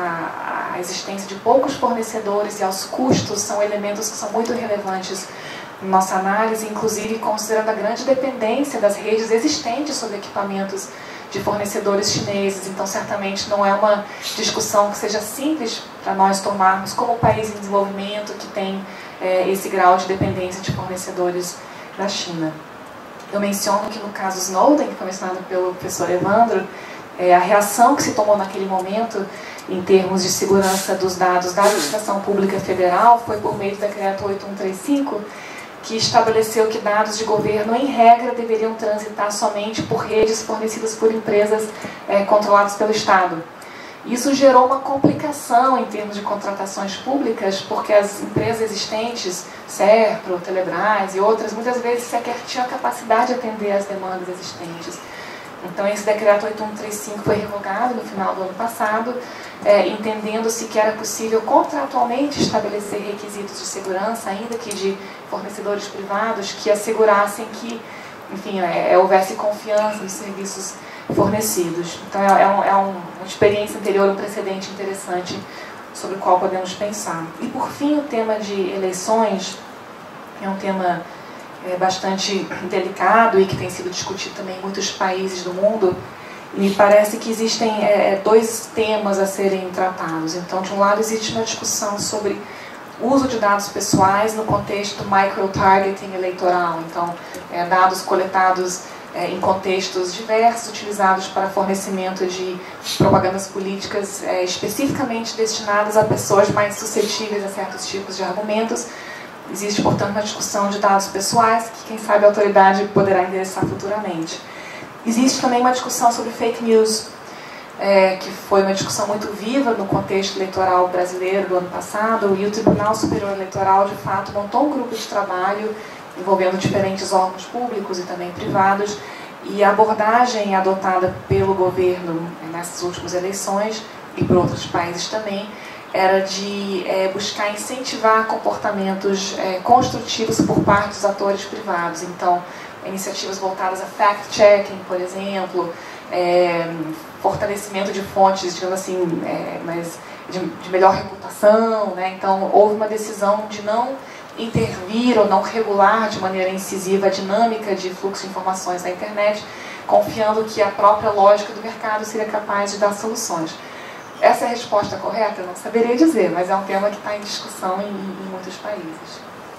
à existência de poucos fornecedores e aos custos são elementos que são muito relevantes na nossa análise, inclusive considerando a grande dependência das redes existentes sobre equipamentos de fornecedores chineses. Então, certamente não é uma discussão que seja simples para nós tomarmos como país em desenvolvimento que tem esse grau de dependência de fornecedores da China. Eu menciono que no caso Snowden, que foi mencionado pelo professor Evandro, a reação que se tomou naquele momento em termos de segurança dos dados da Administração Pública Federal foi por meio do Decreto 8135, que estabeleceu que dados de governo, em regra, deveriam transitar somente por redes fornecidas por empresas controladas pelo Estado. Isso gerou uma complicação em termos de contratações públicas, porque as empresas existentes, Serpro, Telebrás e outras, muitas vezes sequer tinham a capacidade de atender às demandas existentes. Então, esse decreto 8135 foi revogado no final do ano passado, entendendo-se que era possível contratualmente estabelecer requisitos de segurança, ainda que de fornecedores privados, que assegurassem que, enfim, houvesse confiança nos serviços fornecidos. Então, é uma experiência anterior, um precedente interessante sobre o qual podemos pensar. E, por fim, o tema de eleições é um tema bastante delicado e que tem sido discutido também em muitos países do mundo. Me parece que existem dois temas a serem tratados. Então, de um lado, existe uma discussão sobre o uso de dados pessoais no contexto micro-targeting eleitoral. Então, dados coletados em contextos diversos, utilizados para fornecimento de propagandas políticas especificamente destinadas a pessoas mais suscetíveis a certos tipos de argumentos. Existe, portanto, uma discussão de dados pessoais que, quem sabe, a autoridade poderá endereçar futuramente. Existe também uma discussão sobre fake news, que foi uma discussão muito viva no contexto eleitoral brasileiro do ano passado, e o Tribunal Superior Eleitoral, de fato, montou um grupo de trabalho envolvendo diferentes órgãos públicos e também privados, e a abordagem adotada pelo governo nessas últimas eleições, e por outros países também, era de buscar incentivar comportamentos construtivos por parte dos atores privados. Então, iniciativas voltadas a fact-checking, por exemplo, fortalecimento de fontes, digamos assim, mas de melhor reputação, né? Então, houve uma decisão de não intervir ou não regular de maneira incisiva a dinâmica de fluxo de informações na internet, confiando que a própria lógica do mercado seria capaz de dar soluções. Essa é a resposta correta? Eu não saberia dizer, mas é um tema que está em discussão em muitos países.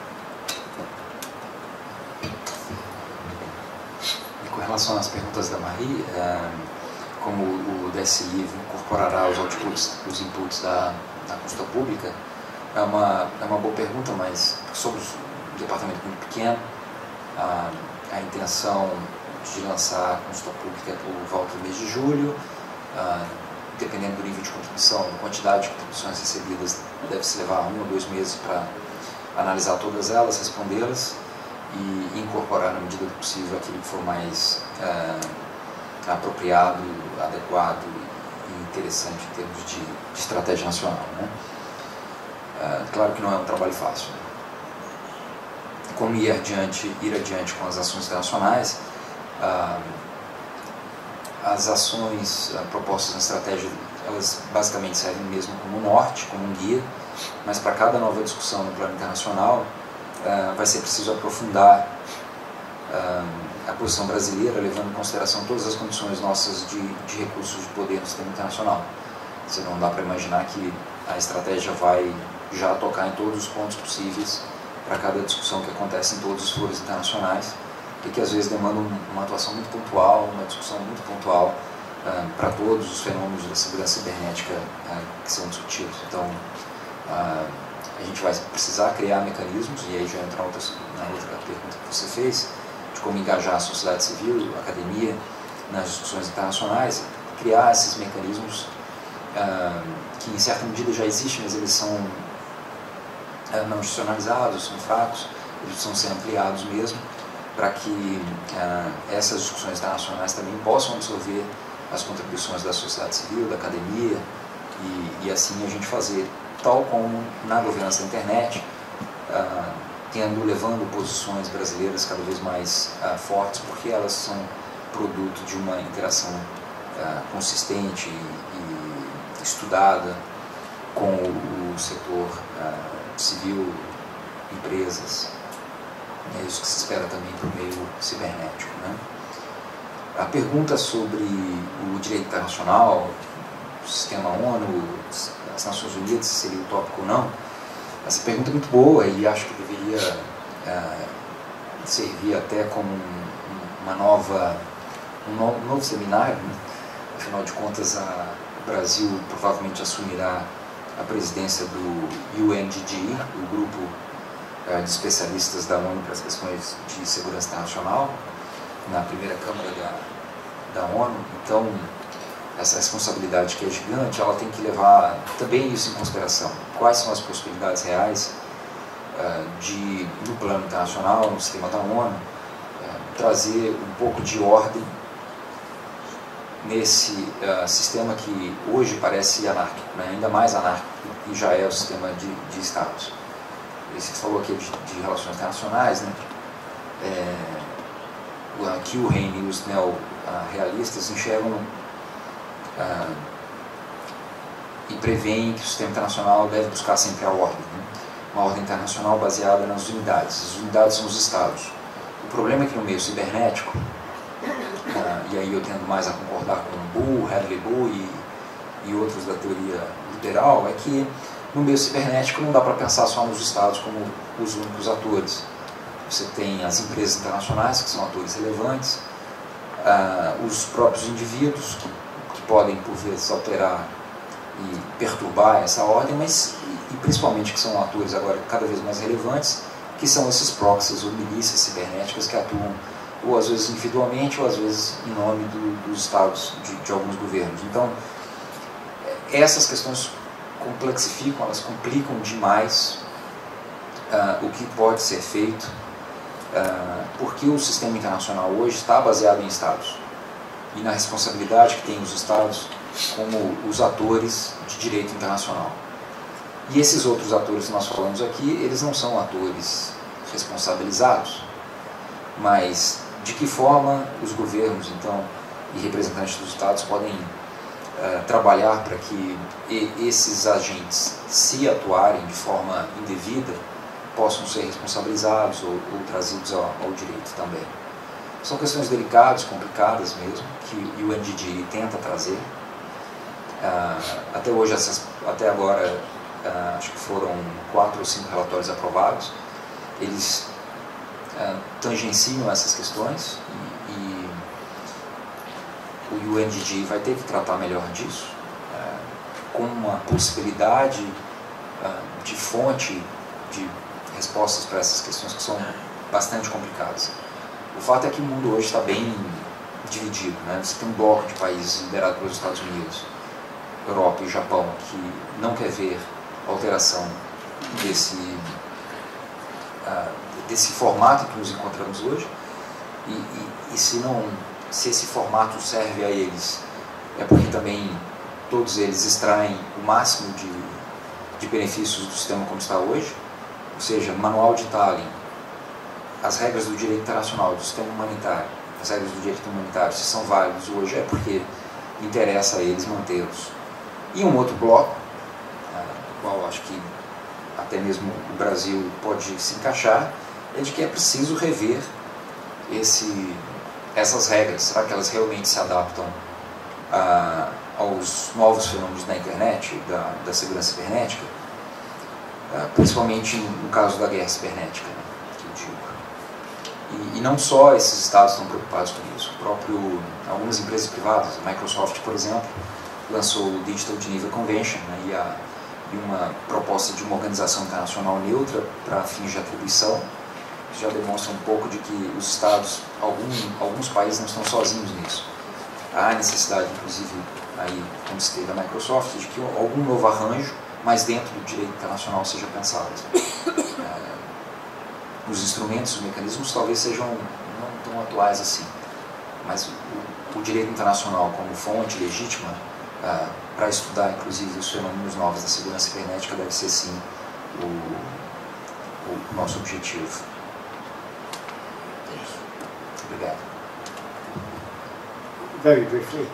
E com relação às perguntas da Marie, como o DSI incorporará os inputs da consulta pública, é uma boa pergunta, mas somos um departamento muito pequeno. A intenção de lançar a consulta pública é por volta do mês de julho. Dependendo do nível de contribuição, a quantidade de contribuições recebidas, deve-se levar 1 ou 2 meses para analisar todas elas, respondê-las e incorporar, na medida do possível, aquilo que for mais apropriado, adequado e interessante em termos de estratégia nacional, né? Claro que não é um trabalho fácil. Como ir adiante com as ações internacionais, as ações propostas na estratégia, elas basicamente servem mesmo como norte, como um guia, mas para cada nova discussão no plano internacional vai ser preciso aprofundar a posição brasileira, levando em consideração todas as condições nossas de recursos de poder no sistema internacional. Você não dá para imaginar que a estratégia vai já tocar em todos os pontos possíveis para cada discussão que acontece em todos os foros internacionais, e que às vezes demandam uma atuação muito pontual, uma discussão muito pontual para todos os fenômenos da segurança cibernética que são discutidos. Então, a gente vai precisar criar mecanismos, e aí já entra na outra pergunta que você fez, de como engajar a sociedade civil, a academia, nas discussões internacionais, criar esses mecanismos que em certa medida já existem, mas eles são não institucionalizados, são fracos, eles precisam ser ampliados mesmo, para que essas discussões internacionais também possam absorver as contribuições da sociedade civil, da academia, e assim a gente fazer, tal como na governança da internet, levando posições brasileiras cada vez mais fortes, porque elas são produto de uma interação consistente e estudada com o setor civil, empresas. É isso que se espera também para o meio cibernético, né? A pergunta sobre o direito internacional, o sistema ONU, as Nações Unidas, se seria utópico ou não, essa pergunta é muito boa e acho que deveria servir até como um novo seminário, né? Afinal de contas, o Brasil provavelmente assumirá a presidência do UNGGI, o grupo de especialistas da ONU para as questões de segurança internacional, na primeira Câmara da ONU. Então, essa responsabilidade que é gigante, ela tem que levar também isso em consideração. Quais são as possibilidades reais de, no plano internacional, no sistema da ONU, trazer um pouco de ordem nesse sistema que hoje parece anárquico, né? Ainda mais anárquico que já é o sistema de Estados. Você falou aqui de relações internacionais, né? Aqui o Reine e os neorrealistas enxergam e preveem que o sistema internacional deve buscar sempre a ordem, né? Uma ordem internacional baseada nas unidades. As unidades são os Estados. O problema é que no meio cibernético, e aí eu tendo mais a concordar com Bull, Hadley Bull e outros da teoria liberal, é que no meio cibernético não dá para pensar só nos Estados como os únicos atores. Você tem as empresas internacionais, que são atores relevantes, os próprios indivíduos, que podem, por vezes, alterar e perturbar essa ordem, mas, e principalmente, que são atores agora cada vez mais relevantes, que são esses proxies ou milícias cibernéticas que atuam, ou às vezes individualmente, ou às vezes em nome dos estados, de alguns governos. Então, essas questões complexificam, elas complicam demais o que pode ser feito, porque o sistema internacional hoje está baseado em estados e na responsabilidade que têm os estados como os atores de direito internacional. E esses outros atores que nós falamos aqui, eles não são atores responsabilizados, mas de que forma os governos, então, e representantes dos estados podem trabalhar para que esses agentes, se atuarem de forma indevida, possam ser responsabilizados ou trazidos ao direito também. São questões delicadas, complicadas mesmo, que o UNGGI tenta trazer. Até hoje, até agora, acho que foram 4 ou 5 relatórios aprovados. Eles tangenciam essas questões e o UNGGI vai ter que tratar melhor disso, com uma possibilidade de fonte de respostas para essas questões que são bastante complicadas. O fato é que o mundo hoje está bem dividido, né? Você tem um bloco de países liderado pelos Estados Unidos, Europa e Japão, que não quer ver alteração desse formato que nos encontramos hoje, e se esse formato serve a eles, é porque também todos eles extraem o máximo de benefícios do sistema como está hoje, ou seja, manual de Tallinn, as regras do direito internacional, do sistema humanitário, as regras do direito humanitário, se são válidos hoje, é porque interessa a eles mantê-los. E um outro bloco, no qual acho que até mesmo o Brasil pode se encaixar, é de que é preciso rever essas regras. Será que elas realmente se adaptam aos novos fenômenos da internet, da segurança cibernética? Principalmente no caso da guerra cibernética, né, que eu digo. E não só esses estados estão preocupados com isso. Algumas empresas privadas, a Microsoft, por exemplo, lançou o Digital Geneva Convention, né, e uma proposta de uma organização internacional neutra para fins de atribuição. Já demonstra um pouco de que os estados, alguns países não estão sozinhos nisso. Há necessidade, inclusive, aí, como citei da Microsoft, de que algum novo arranjo, mas dentro do direito internacional, seja pensado. Os instrumentos, os mecanismos talvez sejam não tão atuais assim, mas o direito internacional como fonte legítima para estudar, inclusive, os fenômenos novos da segurança cibernética deve ser, sim, o nosso objetivo. Obrigado. Very briefly,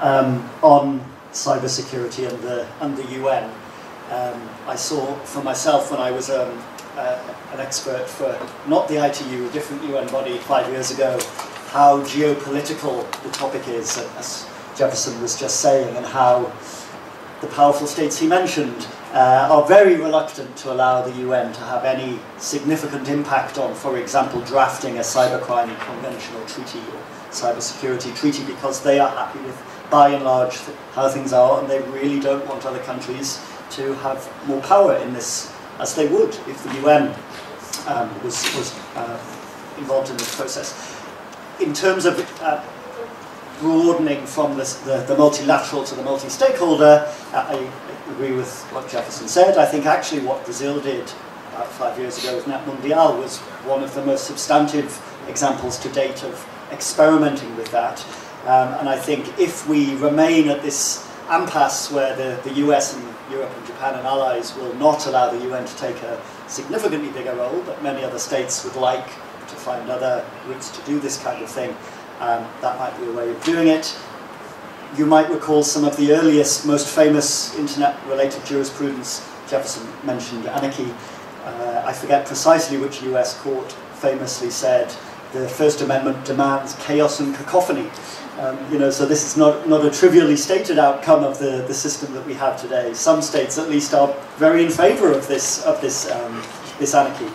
on cybersecurity and the UN, I saw for myself when I was an expert for not the ITU, a different UN body 5 years ago, how geopolitical the topic is, as Jefferson was just saying, and how the powerful states he mentioned are very reluctant to allow the UN to have any significant impact on, for example, drafting a cybercrime convention or treaty or cybersecurity treaty, because they are happy with, by and large, how things are, and they really don't want other countries to have more power in this, as they would if the UN was involved in this process. In terms of broadening from the multilateral to the multi-stakeholder, I agree with what Jefferson said. I think actually what Brazil did about 5 years ago with NetMundial was one of the most substantive examples to date of experimenting with that. And I think if we remain at this impasse where the US and Europe and Japan and allies will not allow the UN to take a significantly bigger role, but many other states would like to find other routes to do this kind of thing, that might be a way of doing it. You might recall some of the earliest, most famous internet-related jurisprudence. Jefferson mentioned Anarchy. I forget precisely which US court famously said the First Amendment demands chaos and cacophony. So this is not a trivially stated outcome of the system that we have today. Some states, at least, are very in favour of this anarchy.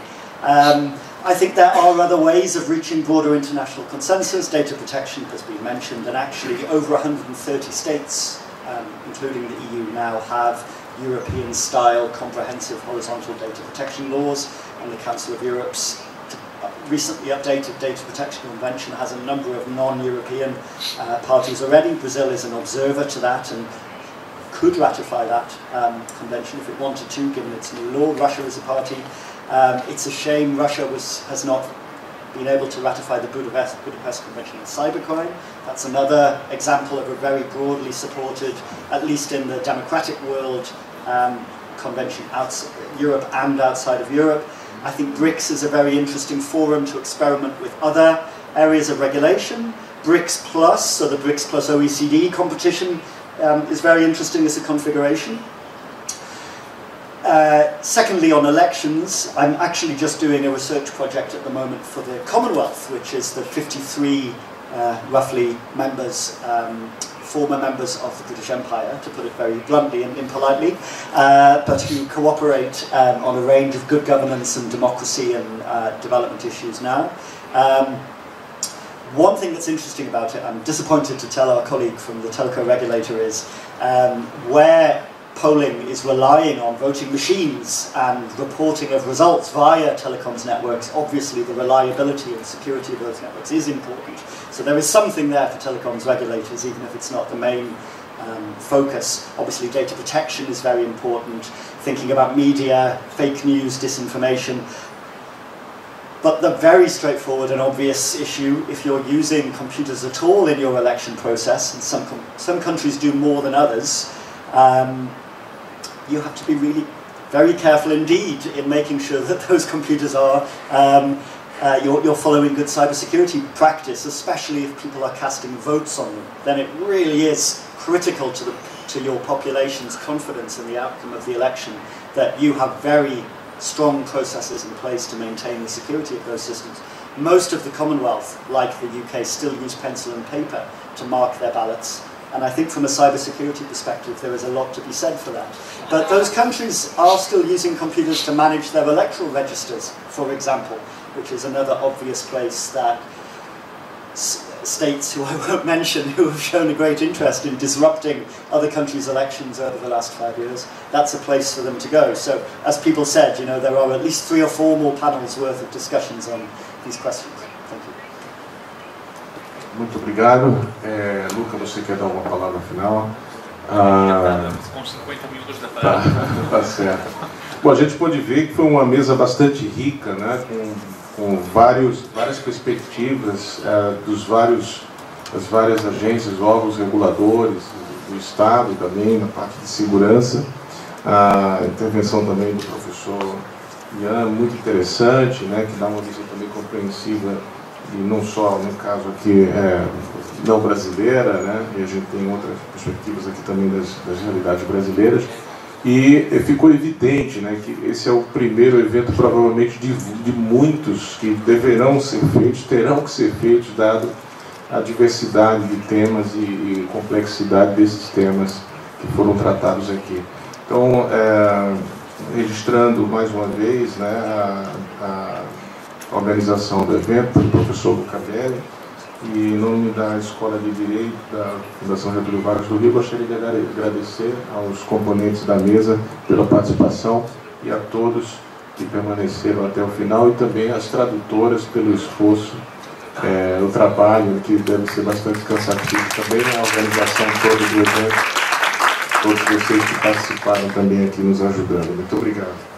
I think there are other ways of reaching broader international consensus. Data protection has been mentioned, and actually over 130 states, including the EU, now have European-style comprehensive horizontal data protection laws, and the Council of Europe's recently updated Data Protection Convention has a number of non-European parties already. Brazil is an observer to that and could ratify that convention if it wanted to, given its new law. Russia is a party. It's a shame Russia has not been able to ratify the Budapest Convention on Cybercrime. That's another example of a very broadly supported, at least in the democratic world, convention outside Europe and outside of Europe. I think BRICS is a very interesting forum to experiment with other areas of regulation. BRICS Plus, so the BRICS plus OECD competition, is very interesting as a configuration. Secondly, on elections, I'm actually just doing a research project at the moment for the Commonwealth, which is the 53 roughly members, former members of the British Empire, to put it very bluntly and impolitely, but who cooperate on a range of good governance and democracy and development issues now. One thing that's interesting about it, I'm disappointed to tell our colleague from the telco regulator, is where polling is relying on voting machines and reporting of results via telecoms networks, obviously the reliability and security of those networks is important. So there is something there for telecoms regulators, even if it's not the main focus. Obviously data protection is very important, thinking about media, fake news, disinformation. But the very straightforward and obvious issue, if you're using computers at all in your election process, and some countries do more than others, you have to be really very careful indeed in making sure that those computers are, you're following good cybersecurity practice, especially if people are casting votes on them. Then it really is critical to your population's confidence in the outcome of the election that you have very strong processes in place to maintain the security of those systems. Most of the Commonwealth, like the UK, still use pencil and paper to mark their ballots. And I think from a cybersecurity perspective, there is a lot to be said for that. But those countries are still using computers to manage their electoral registers, for example, which is another obvious place that states who I won't mention, who have shown a great interest in disrupting other countries' elections over the last 5 years, that's a place for them to go. So, as people said, you know, there are at least 3 or 4 more panels worth of discussions on these questions. Thank you. Muito obrigado. Luca, você quer dar uma palavra final? Com 50 minutos da tarde. Tá certo. Bom, a gente pôde ver que foi uma mesa bastante rica, né, com várias perspectivas dos vários as várias agências, órgãos reguladores do Estado também, na parte de segurança. A intervenção também do professor Ian, muito interessante, né, que dá uma visão também compreensiva, e não só no caso aqui não brasileira, né, e a gente tem outras perspectivas aqui também das realidades brasileiras. E ficou evidente, né, que esse é o primeiro evento, provavelmente, de muitos que deverão ser feitos, terão que ser feitos, dado a diversidade de temas e complexidade desses temas que foram tratados aqui. Então, registrando mais uma vez, né, a organização do evento pelo professor Luca Belli, e em nome da Escola de Direito da Fundação Getúlio Vargas do Rio, gostaria de agradecer aos componentes da mesa pela participação e a todos que permaneceram até o final, e também às tradutoras pelo esforço, o trabalho, que deve ser bastante cansativo também, a organização toda do evento, todos vocês que participaram também aqui nos ajudando. Muito obrigado.